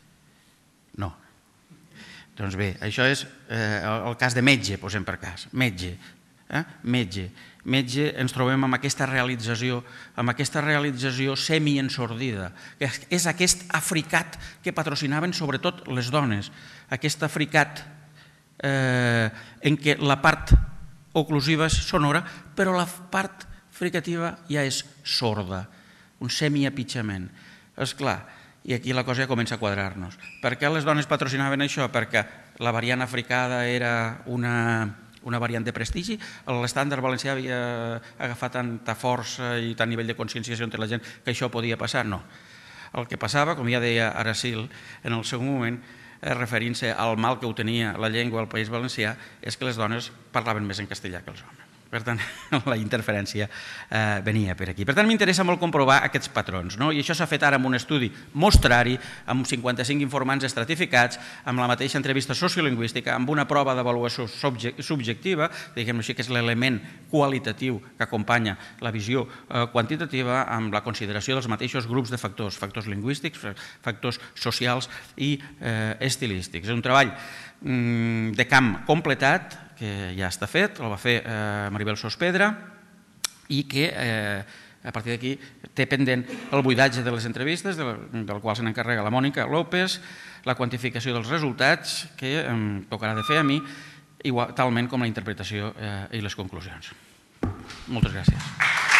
No. Doncs bé, això és eh, el cas de metge, posem per cas. Metge. Eh? Metge. Metge, ens trobem amb aquesta realització, amb aquesta realització semi-ensordida, que és aquest africat que patrocinaven sobretot les dones, aquest africat eh, en què la part oclusiva és sonora, però la part fricativa ja és sorda, un semi-apitjament. És clar, i aquí la cosa ja comença a quadrar-nos. Per què les dones patrocinaven això? Perquè la variant africada era una... una variant de prestigi, l'estàndard valencià havia agafat tanta força i tant nivell de conscienciació entre la gent que això podia passar? No. El que passava, com ja deia Aracil, en el seu moment, referint-se al mal que ho tenia la llengua al País Valencià, és que les dones parlaven més en castellà que els homes. Per tant, la interferència eh, venia per aquí. Per tant, m'interessa molt comprovar aquests patrons, no? I això s'ha fet ara amb un estudi mostrari, amb cinquanta-cinc informants estratificats, amb la mateixa entrevista sociolingüística, amb una prova d'avaluació subjectiva, diguem-ho així, que és l'element qualitatiu que acompanya la visió eh, quantitativa, amb la consideració dels mateixos grups de factors, factors lingüístics, factors socials i eh, estilístics. És un treball mm, de camp completat, que ja està fet, el va fer eh, Maribel Sospedra i que eh, a partir d'aquí té pendent el buidatge de les entrevistes, del, del qual se n'encarrega la Mònica López, la quantificació dels resultats que em tocarà de fer a mi, igual, talment com la interpretació eh, i les conclusions. Moltes gràcies.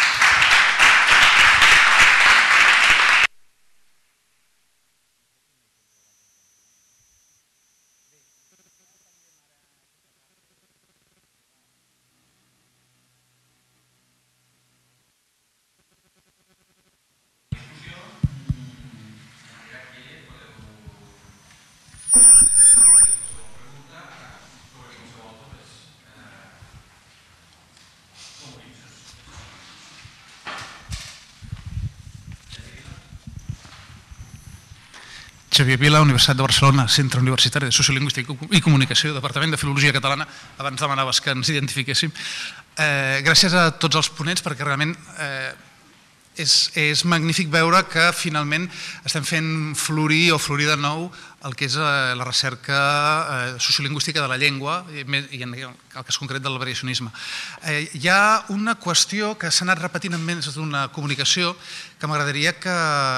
Xavier Vila, Universitat de Barcelona, Centre Universitari de Sociolingüística i Comunicació, Departament de Filologia Catalana. Abans demanaves que ens identifiquéssim. Eh, gràcies a tots els ponents, perquè realment eh, és, és magnífic veure que finalment estem fent florir o florir de nou el que és eh, la recerca eh, sociolingüística de la llengua i en el cas concret del variacionisme. Eh, hi ha una qüestió que s'ha anat repetint en més d'una comunicació que m'agradaria que,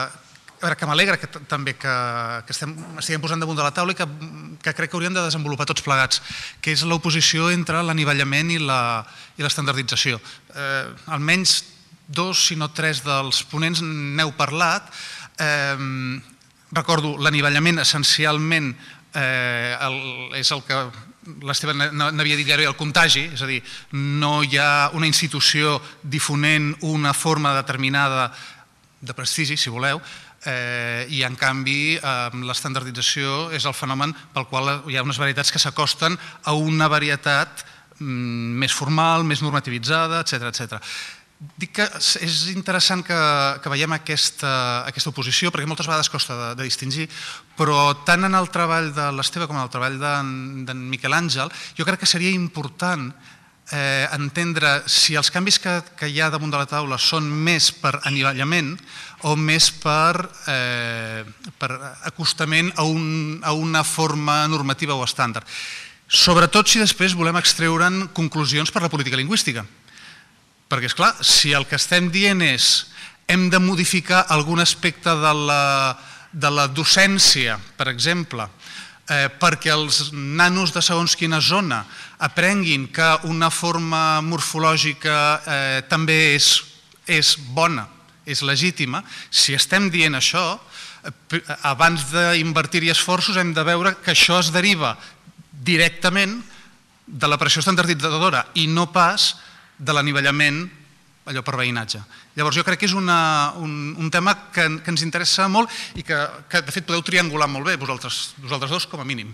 que m'alegra que, també que, que estem, estiguem posant damunt de la taula i que, que crec que hauríem de desenvolupar tots plegats, que és l'oposició entre l'anivellament i l'estandardització. Eh, almenys dos, si no tres dels ponents n'heu parlat. Eh, recordo, l'anivellament essencialment eh, el, és el que l'Esteve n'havia dit gairebé el contagi, és a dir, no hi ha una institució difonent una forma determinada de prestigi, si voleu, Eh, i en canvi eh, l'estandardització és el fenomen pel qual hi ha unes varietats que s'acosten a una varietat mm, més formal, més normativitzada, etcètera, etcètera. Dic que és interessant que, que veiem aquesta, aquesta oposició, perquè moltes vegades costa de, de distingir, però tant en el treball de l'Esteve com en el treball d'en Miquel Àngel, jo crec que seria important Eh, entendre si els canvis que, que hi ha damunt de la taula són més per anivellament o més per, eh, per acostament a, un, a una forma normativa o estàndard. Sobretot si després volem extreure'n conclusions per la política lingüística. Perquè, esclar, si el que estem dient és hem de modificar algun aspecte de la, de la docència, per exemple, Eh, perquè els nanos de segons quina zona aprenguin que una forma morfològica eh, també és, és bona, és legítima, si estem dient això, eh, abans d'invertir-hi esforços hem de veure que això es deriva directament de la pressió estandarditzadora i no pas de l'anivellament allò per veïnatge. Llavors jo crec que és un tema que ens interessa molt i que de fet podeu triangular molt bé vosaltres dos com a mínim.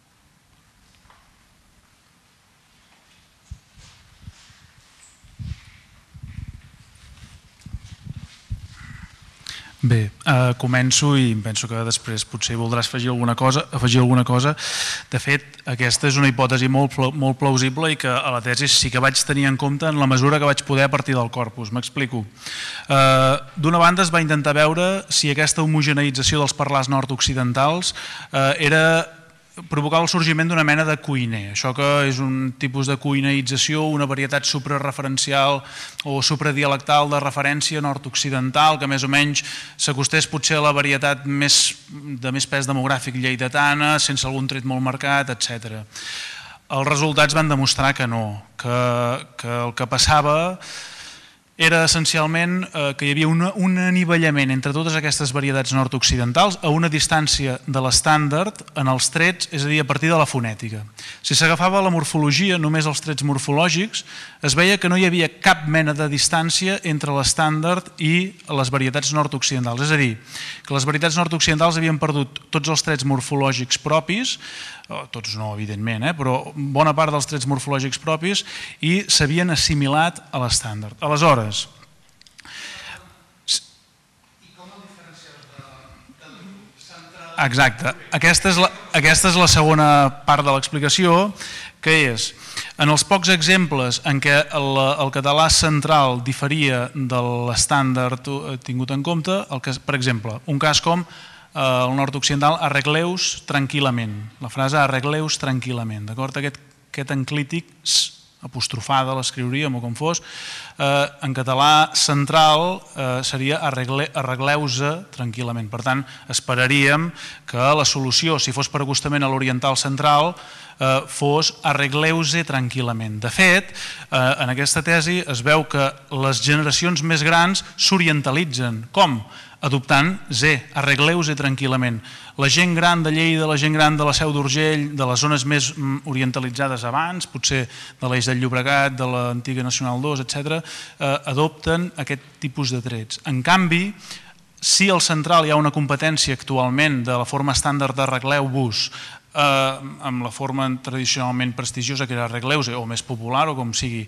Bé, començo i penso que després potser voldràs afegir alguna cosa. afegir alguna cosa. De fet, aquesta és una hipòtesi molt plausible i que a la tesi sí que vaig tenir en compte en la mesura que vaig poder a partir del corpus. M'explico. D'una banda es va intentar veure si aquesta homogeneïtzació dels parlars nord-occidentals era provocar el sorgiment d'una mena de cuiner. Això que és un tipus de cuineïtzació, una varietat suprareferencial o supradialectal de referència nord-occidental, que més o menys s'acostés potser a la varietat de més pes demogràfic lleidatana, sense algun tret molt marcat, etcètera. Els resultats van demostrar que no, que el que passava era essencialment que hi havia un anivellament entre totes aquestes varietats nord-occidentals a una distància de l'estàndard en els trets, és a dir, a partir de la fonètica. Si s'agafava la morfologia, només els trets morfològics, es veia que no hi havia cap mena de distància entre l'estàndard i les varietats nord-occidentals. És a dir, que les varietats nord-occidentals havien perdut tots els trets morfològics propis, tots no, evidentment, però bona part dels trets morfològics propis i s'havien assimilat a l'estàndard. Aleshores, exacte, aquesta és la segona part de l'explicació, que és, en els pocs exemples en què el català central diferia de l'estàndard tingut en compte, per exemple, un cas com el nord-occidental, arregleus tranquil·lament. La frase arregleus tranquil·lament, d'acord? Aquest enclític apostrofada l'escriuríem o com fos, en català central seria arregleu-se tranquil·lament. Per tant, esperaríem que la solució, si fos per acostament a l'oriental central, fos arregleu-se tranquil·lament. De fet, en aquesta tesi es veu que les generacions més grans s'orientalitzen. Com? Adoptant Z, arregleu-se tranquil·lament. La gent gran de Lleida, la gent gran de la Seu d'Urgell, de les zones més orientalitzades abans, potser de l'Eix del Llobregat, de l'antiga Nacional dos, etcètera, adopten aquest tipus de trets. En canvi, si al central hi ha una competència actualment de la forma estàndard d'arregleu-vos amb la forma tradicionalment prestigiosa que era arregleu-se o més popular o com sigui,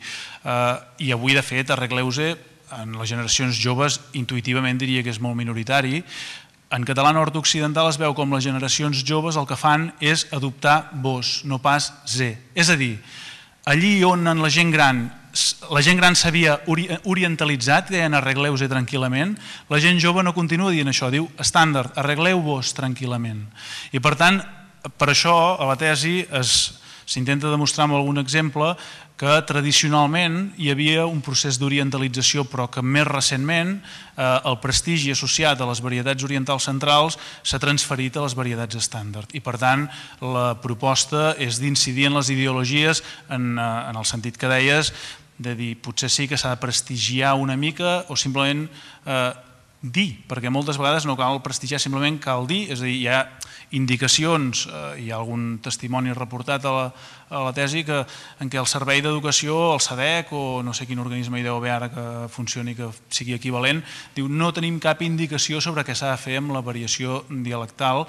i avui de fet arregleu-se en les generacions joves intuïtivament diria que és molt minoritari. En català nord-occidental es veu com les generacions joves el que fan és adoptar vos, no pas Z. És a dir, allí on la gent gran la gent gran s'havia orientalitzat, deien arregleu-se tranquil·lament, la gent jove no continua dient això, diu estàndard, arregleu-vos tranquil·lament. I per tant, per això a la tesi s'intenta demostrar amb algun exemple que tradicionalment hi havia un procés d'orientalització però que més recentment el prestigi associat a les varietats orientals centrals s'ha transferit a les varietats estàndard i per tant la proposta és d'incidir en les ideologies en el sentit que deies de dir potser sí que s'ha de prestigiar una mica o simplement dir, perquè moltes vegades no cal prestigiar, simplement cal dir, és a dir, hi ha indicacions, hi ha algun testimoni reportat a la tesi en què el Servei d'Educació, el SEDEC o no sé quin organisme hi deu haver ara que funcioni, que sigui equivalent, diu no tenim cap indicació sobre què s'ha de fer amb la variació dialectal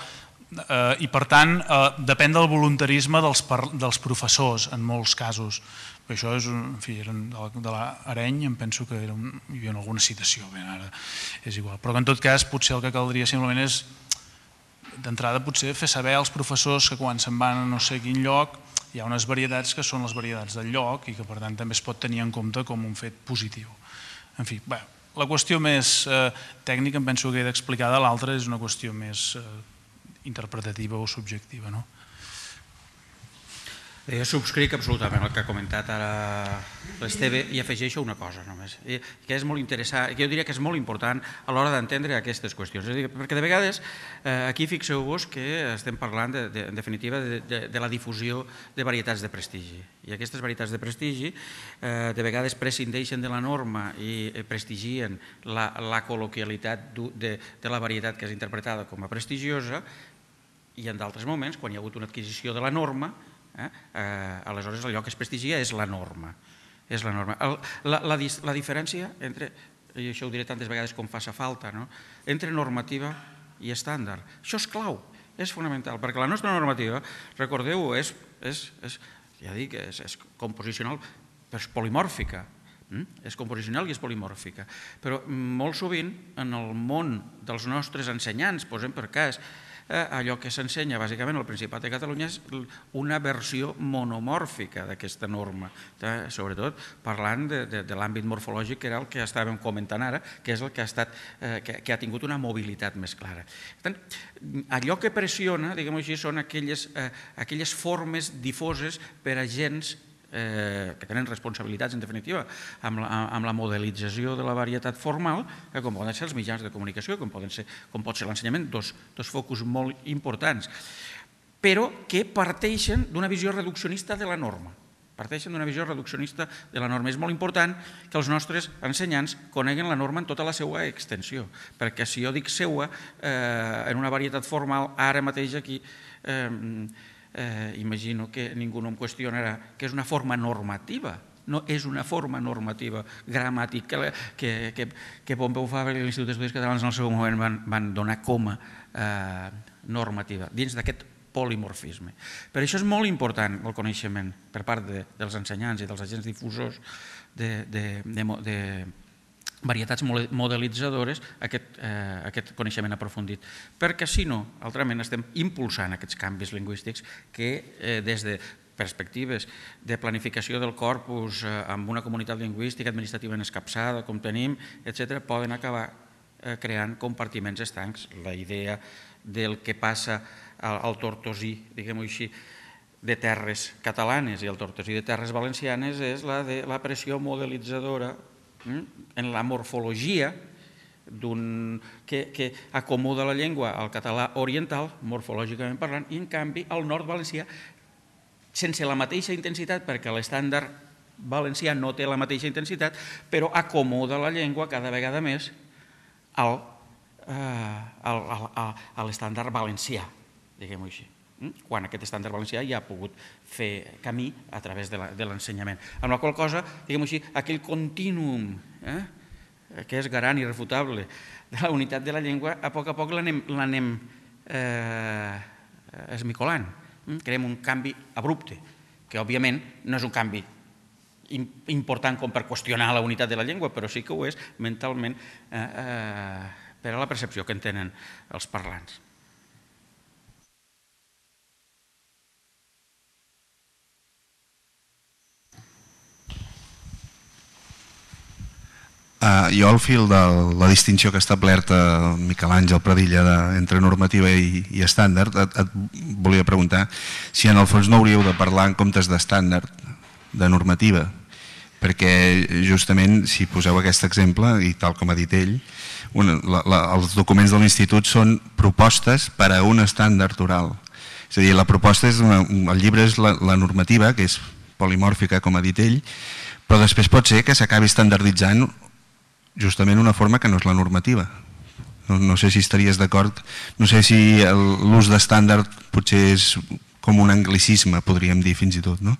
i per tant depèn del voluntarisme dels professors en molts casos. Això és, en fi, de l'Areny em penso que hi havia alguna citació, ara és igual, però en tot cas potser el que caldria simplement és d'entrada potser fer saber als professors que quan se'n van a no sé quin lloc hi ha unes varietats que són les varietats del lloc i que per tant també es pot tenir en compte com un fet positiu. En fi, la qüestió més tècnica em penso que he d'explicar de l'altra és una qüestió més interpretativa o subjectiva, no? Jo subscric absolutament el que ha comentat ara l'Esteve i afegeixo una cosa només, que és molt interessant, que jo diria que és molt important a l'hora d'entendre aquestes qüestions, perquè de vegades aquí fixeu-vos que estem parlant en definitiva de la difusió de varietats de prestigi i aquestes varietats de prestigi de vegades prescindeixen de la norma i prestigien la col·loquialitat de la varietat que és interpretada com a prestigiosa i en d'altres moments, quan hi ha hagut una adquisició de la norma, aleshores allò que es prestigia és la norma. és la norma. La diferència entre, i això ho diré tantes vegades com faci falta, entre normativa i estàndard. Això és clau, és fonamental, perquè la nostra normativa, recordeu-ho, és, ja dic, és composicional, però és polimòrfica. És composicional i és polimòrfica. Però molt sovint, en el món dels nostres ensenyants, posem per cas, allò que s'ensenya bàsicament al Principat de Catalunya és una versió monomòrfica d'aquesta norma, sobretot parlant de l'àmbit morfològic, que era el que estàvem comentant ara, que és el que ha tingut una mobilitat més clara. Per tant, allò que pressiona, diguem-ho així, són aquelles formes difoses per a gens que tenen responsabilitats, en definitiva, amb la modelització de la varietat formal, com poden ser els mitjans de comunicació, com pot ser l'ensenyament, dos focus molt importants, però que parteixen d'una visió reduccionista de la norma. Parteixen d'una visió reduccionista de la norma. És molt important que els nostres ensenyants coneguen la norma en tota la seva extensió, perquè si jo dic seua en una varietat formal, ara mateix aquí imagino que ningú no em qüestionarà que és una forma normativa, no és una forma normativa gramàtica que Pompeu Fabra i l'Institut d'Estudis Catalans en el seu moment van donar com a normativa, dins d'aquest polimorfisme. Per això és molt important el coneixement per part dels ensenyants i dels agents difusors de varietats modelitzadores, aquest coneixement aprofundit. Perquè si no, altrament estem impulsant aquests canvis lingüístics que des de perspectives de planificació del corpus amb una comunitat lingüística administrativament escapçada, com tenim, etcètera, poden acabar creant compartiments estancs. La idea del que passa al Tortosí, diguem-ho així, de terres catalanes i el Tortosí de terres valencianes és la de la pressió modelitzadora en la morfologia que acomoda la llengua al català oriental, morfològicament parlant, i en canvi al nord valencià, sense la mateixa intensitat, perquè l'estàndard valencià no té la mateixa intensitat, però acomoda la llengua cada vegada més a l'estàndard valencià, diguem-ho així, quan aquest estàndard valencià ja ha pogut fer camí a través de l'ensenyament. Amb la qual cosa, diguem-ho així, aquell contínuum que és garant irrefutable de la unitat de la llengua, a poc a poc l'anem esmicolant. Creem un canvi abrupte, que òbviament no és un canvi important com per qüestionar la unitat de la llengua, però sí que ho és mentalment per a la percepció que en tenen els parlants. Jo, al fil de la distinció que ha establert Miquel Àngel Pradilla entre normativa i estàndard, et volia preguntar si en el fons no hauríeu de parlar en comptes d'estàndard, de normativa, perquè justament si poseu aquest exemple, i tal com ha dit ell, els documents de l'institut són propostes per a un estàndard oral. És a dir, la proposta és, el llibre és la normativa, que és polimòrfica, com ha dit ell, però després pot ser que s'acabi estandarditzant justament una forma que no és la normativa. No sé si estaries d'acord, no sé si l'ús d'estàndard potser és com un anglicisme, podríem dir fins i tot, no?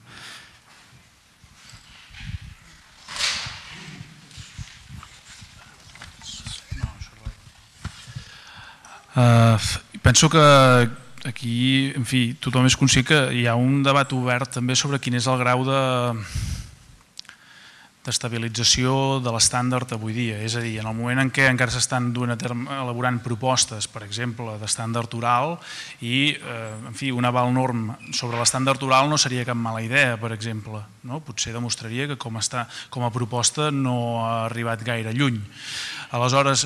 Penso que aquí, en fi, tothom és conscient que hi ha un debat obert també sobre quin és el grau de d'estabilització de l'estàndard avui dia. És a dir, en el moment en què encara s'estan duent a terme, elaborant propostes, per exemple, d'estàndard oral i, en fi, un aval norm sobre l'estàndard oral no seria cap mala idea, per exemple. Potser demostraria que com a proposta no ha arribat gaire lluny. Aleshores,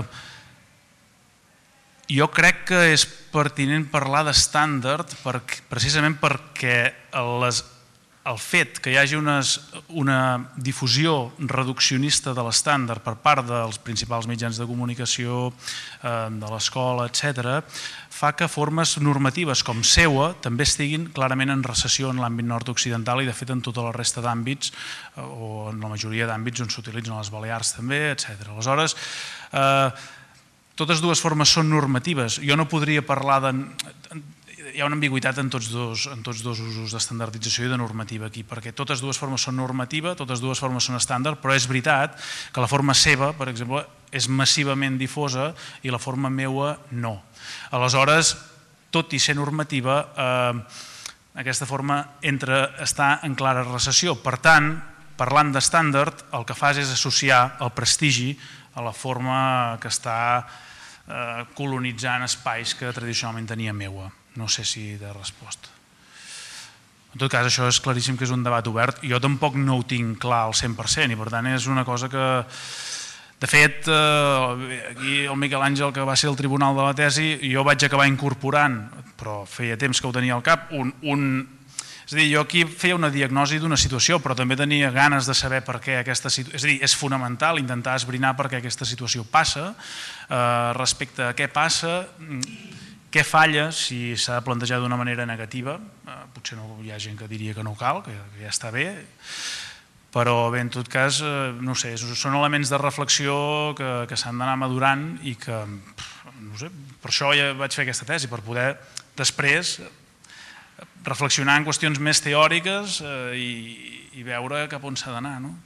jo crec que és pertinent parlar d'estàndard precisament perquè les el fet que hi hagi una difusió reduccionista de l'estàndard per part dels principals mitjans de comunicació, de l'escola, etcètera, fa que formes normatives com seua també estiguin clarament en recessió en l'àmbit nord-occidental i de fet en tota la resta d'àmbits o en la majoria d'àmbits on s'utilitzen a les Balears també, etcètera. Aleshores, totes dues formes són normatives. Jo no podria parlar de... hi ha una ambigüitat en tots dos, en tots dos usos d'estandardització i de normativa aquí, perquè totes dues formes són normativa, totes dues formes són estàndard, però és veritat que la forma seva, per exemple, és massivament difosa i la forma meua no. Aleshores, tot i ser normativa, eh, aquesta forma entra, està en clara recessió. Per tant, parlant d'estàndard, el que fas és associar el prestigi a la forma que està colonitzant espais que tradicionalment tenia meua. No sé si de resposta. En tot cas, això és claríssim que és un debat obert. Jo tampoc no ho tinc clar al cent per cent i per tant és una cosa que... De fet, aquí el Miquel Àngel, que va ser el tribunal de la tesi, jo vaig acabar incorporant, però feia temps que ho tenia al cap, un... un és a dir, jo aquí feia una diagnosi d'una situació, però també tenia ganes de saber per què aquesta situació... És a dir, és fonamental intentar esbrinar per què aquesta situació passa, respecte a què passa, què falla, si s'ha de plantejar d'una manera negativa. Potser no hi ha gent que diria que no cal, que ja està bé, però bé, en tot cas, no sé, són elements de reflexió que s'han d'anar madurant i que, no sé, per això ja vaig fer aquesta tesi, per poder després reflexionar en qüestions més teòriques i veure cap on s'ha d'anar, no?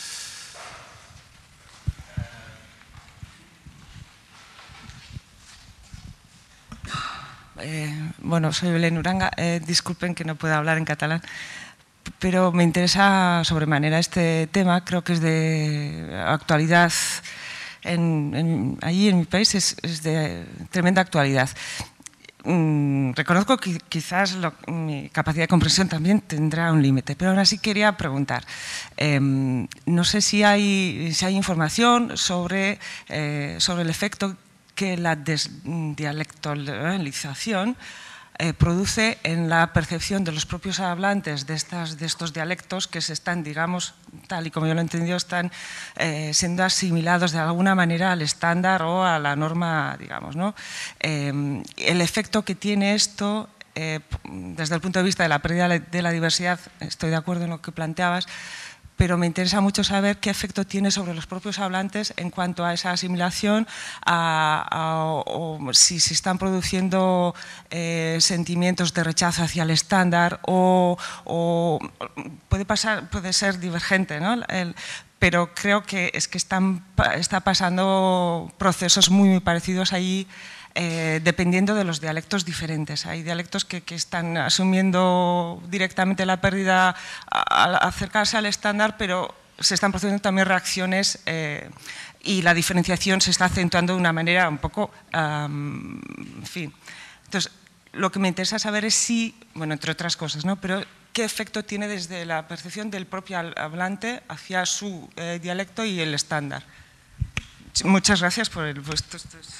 Bueno, soy Belén Uranga, disculpen que no pueda hablar en catalán, pero me interesa sobremanera este tema, creo que es de actualidad, allí en mi país es de tremenda actualidad. Reconozco que quizás lo, mi capacidad de comprensión también tendrá un límite, pero aún así quería preguntar, eh, no sé si hay, si hay información sobre, eh, sobre el efecto que la desdialectalización eh, produce en la percepción de los propios hablantes de, estas, de estos dialectos que se están, digamos, tal y como yo lo he entendido, están eh, siendo asimilados de alguna manera al estándar o a la norma, digamos, ¿no? Eh, el efecto que tiene esto, eh, desde el punto de vista de la pérdida de la diversidad, estoy de acuerdo en lo que planteabas, pero me interesa mucho saber qué efecto tiene sobre los propios hablantes en cuanto a esa asimilación, a, a, o, o si se están produciendo eh, sentimientos de rechazo hacia el estándar o, o puede pasar, puede ser divergente, ¿no? El, pero creo que es que están, está pasando procesos muy, muy parecidos allí. Eh, dependiendo de los dialectos diferentes. Hay dialectos que, que están asumiendo directamente la pérdida al acercarse al estándar, pero se están produciendo también reacciones eh, y la diferenciación se está acentuando de una manera un poco, um, en fin. Entonces, lo que me interesa saber es si, bueno, entre otras cosas, ¿no? Pero qué efecto tiene desde la percepción del propio hablante hacia su eh, dialecto y el estándar. Muchas gracias por el puesto.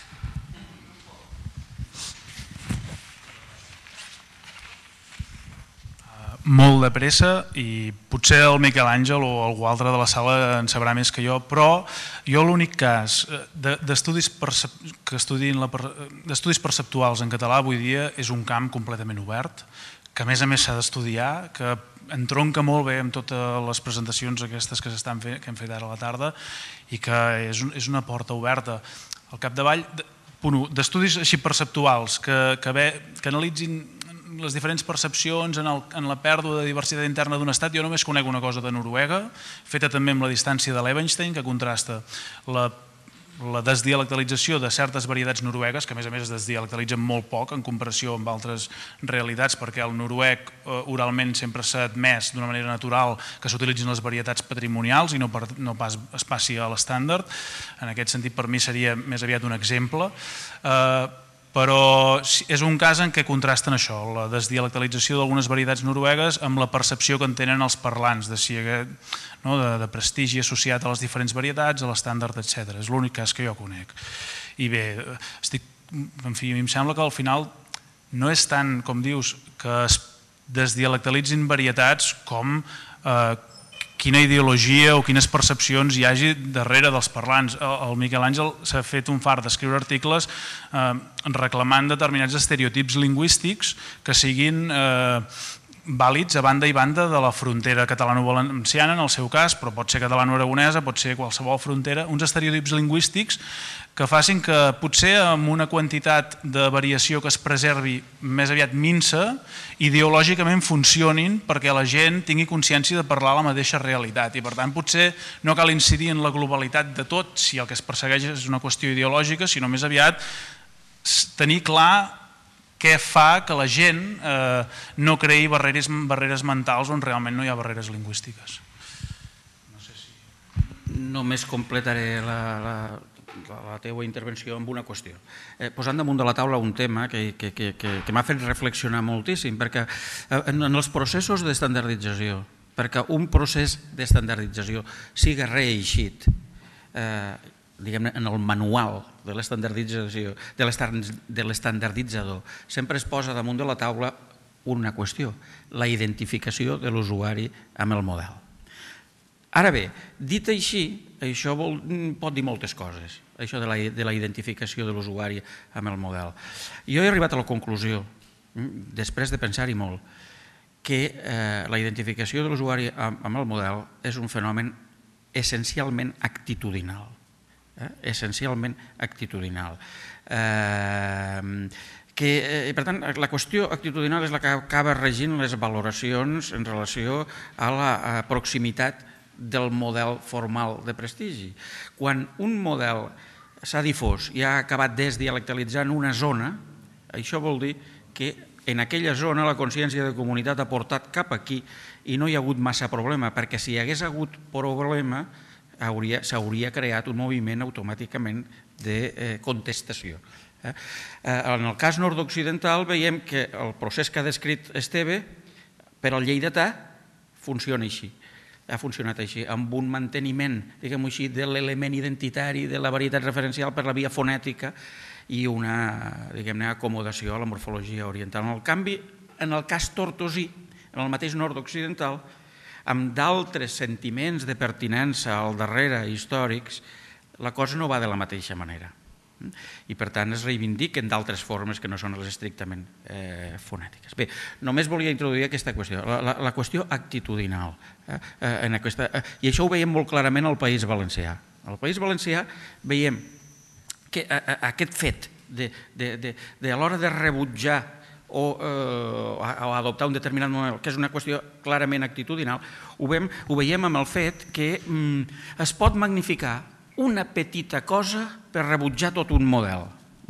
Molt de pressa i potser el Miquel Àngel o algú altre de la sala en sabrà més que jo, però jo l'únic cas d'estudis perceptuals en català avui dia és un camp completament obert, que a més a més s'ha d'estudiar, que entronca molt bé amb totes les presentacions aquestes que s'estan fent, que hem fet ara a la tarda, i que és una porta oberta. Al capdavall, d'estudis així perceptuals que analitzin les diferents percepcions en la pèrdua de diversitat interna d'un estat. Jo només conec una cosa de Noruega, feta també amb la distància de l'Evenstein, que contrasta la desdialectalització de certes varietats noruegues, que a més a més es desdialectalitzen molt poc en comparació amb altres realitats, perquè el noruec oralment sempre s'ha admès d'una manera natural que s'utilitzin les varietats patrimonials i no pas es passi a l'estàndard. En aquest sentit, per mi seria més aviat un exemple. Però és un cas en què contrasten això, la desdialectalització d'algunes varietats noruegues amb la percepció que en tenen els parlants de prestigi associat a les diferents varietats, a l'estàndard, etcètera. És l'únic cas que jo conec. I bé, en fi, a mi em sembla que al final no és tant, com dius, que es desdialectalitzin varietats com quina ideologia o quines percepcions hi hagi darrere dels parlants. El Miquel Àngel s'ha fet un fart d'escriure articles reclamant determinats estereotips lingüístics que siguin vàlids a banda i banda de la frontera catalano-valenciana, en el seu cas, però pot ser catalano-aragonesa, pot ser qualsevol frontera, uns estereotips lingüístics que facin que potser amb una quantitat de variació que es preservi més aviat minsa, ideològicament funcionin perquè la gent tingui consciència de parlar la mateixa realitat i per tant potser no cal incidir en la globalitat de tot si el que es persegueix és una qüestió ideològica, sinó més aviat tenir clar què fa que la gent eh, no creï barreres, barreres mentals on realment no hi ha barreres lingüístiques. No sé si... Només completaré la, la, la teva intervenció amb una qüestió. Eh, posant damunt de la taula un tema que, que, que, que, que m'ha fet reflexionar moltíssim, perquè en, en els processos d'estandardització, perquè un procés d'estandardització siga reeixit, eh, diguem-ne, en el manual de l'estandardització, de l'estandarditzador, sempre es posa damunt de la taula una qüestió, la identificació de l'usuari amb el model. Ara bé, dit així, això vol, pot dir moltes coses, això de la, de la identificació de l'usuari amb el model. Jo he arribat a la conclusió, després de pensar-hi molt, que eh, la identificació de l'usuari amb, amb el model és un fenomen essencialment actitudinal. Eh? Essencialment actitudinal. Eh, que, eh, per tant, la qüestió actitudinal és la que acaba regint les valoracions en relació a la a proximitat del model formal de prestigi. Quan un model s'ha difós i ha acabat desdialectalitzant una zona, això vol dir que en aquella zona la consciència de comunitat ha portat cap aquí i no hi ha hagut massa problema, perquè si hi hagués hagut problema s'hauria creat un moviment automàticament de contestació. En el cas nord-occidental veiem que el procés que ha descrit Esteve per al lleidatà funciona així. Ha funcionat així, amb un manteniment, diguem-ho així, de l'element identitari, de la varietat referencial per la via fonètica i una, diguem-ne, acomodació a la morfologia oriental. En el canvi, en el cas tortosí, en el mateix nord-occidental, amb d'altres sentiments de pertinença al darrere històrics, la cosa no va de la mateixa manera. I per tant es reivindiquen d'altres formes que no són les estrictament eh, fonètiques. Bé, només volia introduir aquesta qüestió, la, la, la qüestió actitudinal. Eh, en aquesta, eh, I això ho veiem molt clarament al País Valencià. Al País Valencià veiem que a, a, aquest fet de, de, de, de a l'hora de rebutjar o, eh, o adoptar un determinat model, que és una qüestió clarament actitudinal, ho, veiem, ho veiem amb el fet que mm, es pot magnificar una petita cosa per rebutjar tot un model.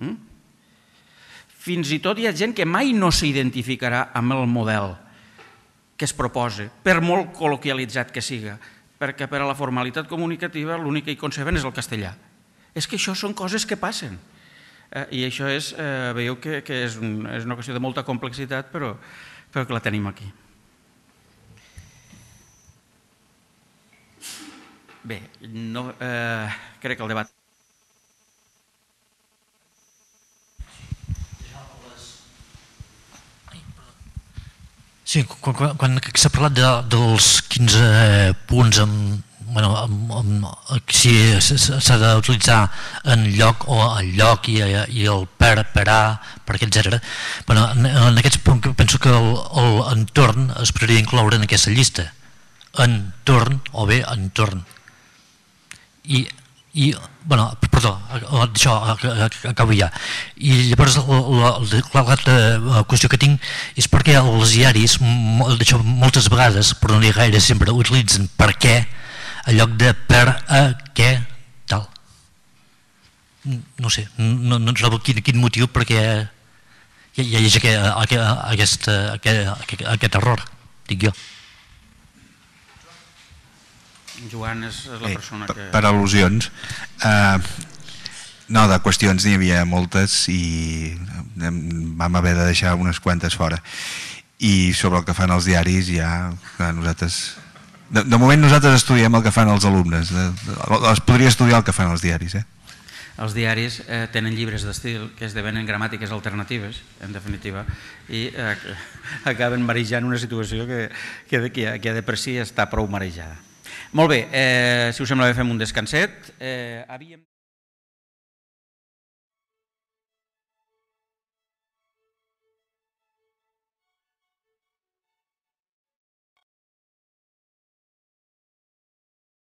Fins i tot hi ha gent que mai no s'identificarà amb el model que es proposa, per molt col·loquialitzat que siga, perquè per a la formalitat comunicativa l'únic que hi conceben és el castellà. És que això són coses que passen. I això és, veieu que és una qüestió de molta complexitat, però que la tenim aquí. Bé, no, eh, crec que el debat... Sí, quan, quan s'ha parlat de, dels quinze punts amb, bueno, amb, amb, si s'ha d'utilitzar en lloc o en lloc i, i el per, per a, per, etcètera. Bueno, en, en aquests punts penso que l'entorn es podria incloure en aquesta llista. Entorn o bé entorn. I, i bueno, perdó, això acabo ja. I llavors l'altra qüestió que tinc és perquè els diaris moltes vegades, però no gaire sempre, utilitzen per què en lloc de per a què tal. No sé, no, no trobo quin, quin motiu perquè hi ha aquest, aquest, aquest, aquest error, dic jo. Joan és la persona que... Per al·lusions. No, de qüestions n'hi havia moltes i vam haver de deixar unes quantes fora. I sobre el que fan els diaris ja nosaltres... De moment nosaltres estudiem el que fan els alumnes. Es podria estudiar el que fan els diaris. Els diaris tenen llibres d'estil que esdevenen gramàtiques alternatives, en definitiva, i acaben marejant una situació que de per si està prou marejada. Molt bé, si us sembla bé fem un descanset.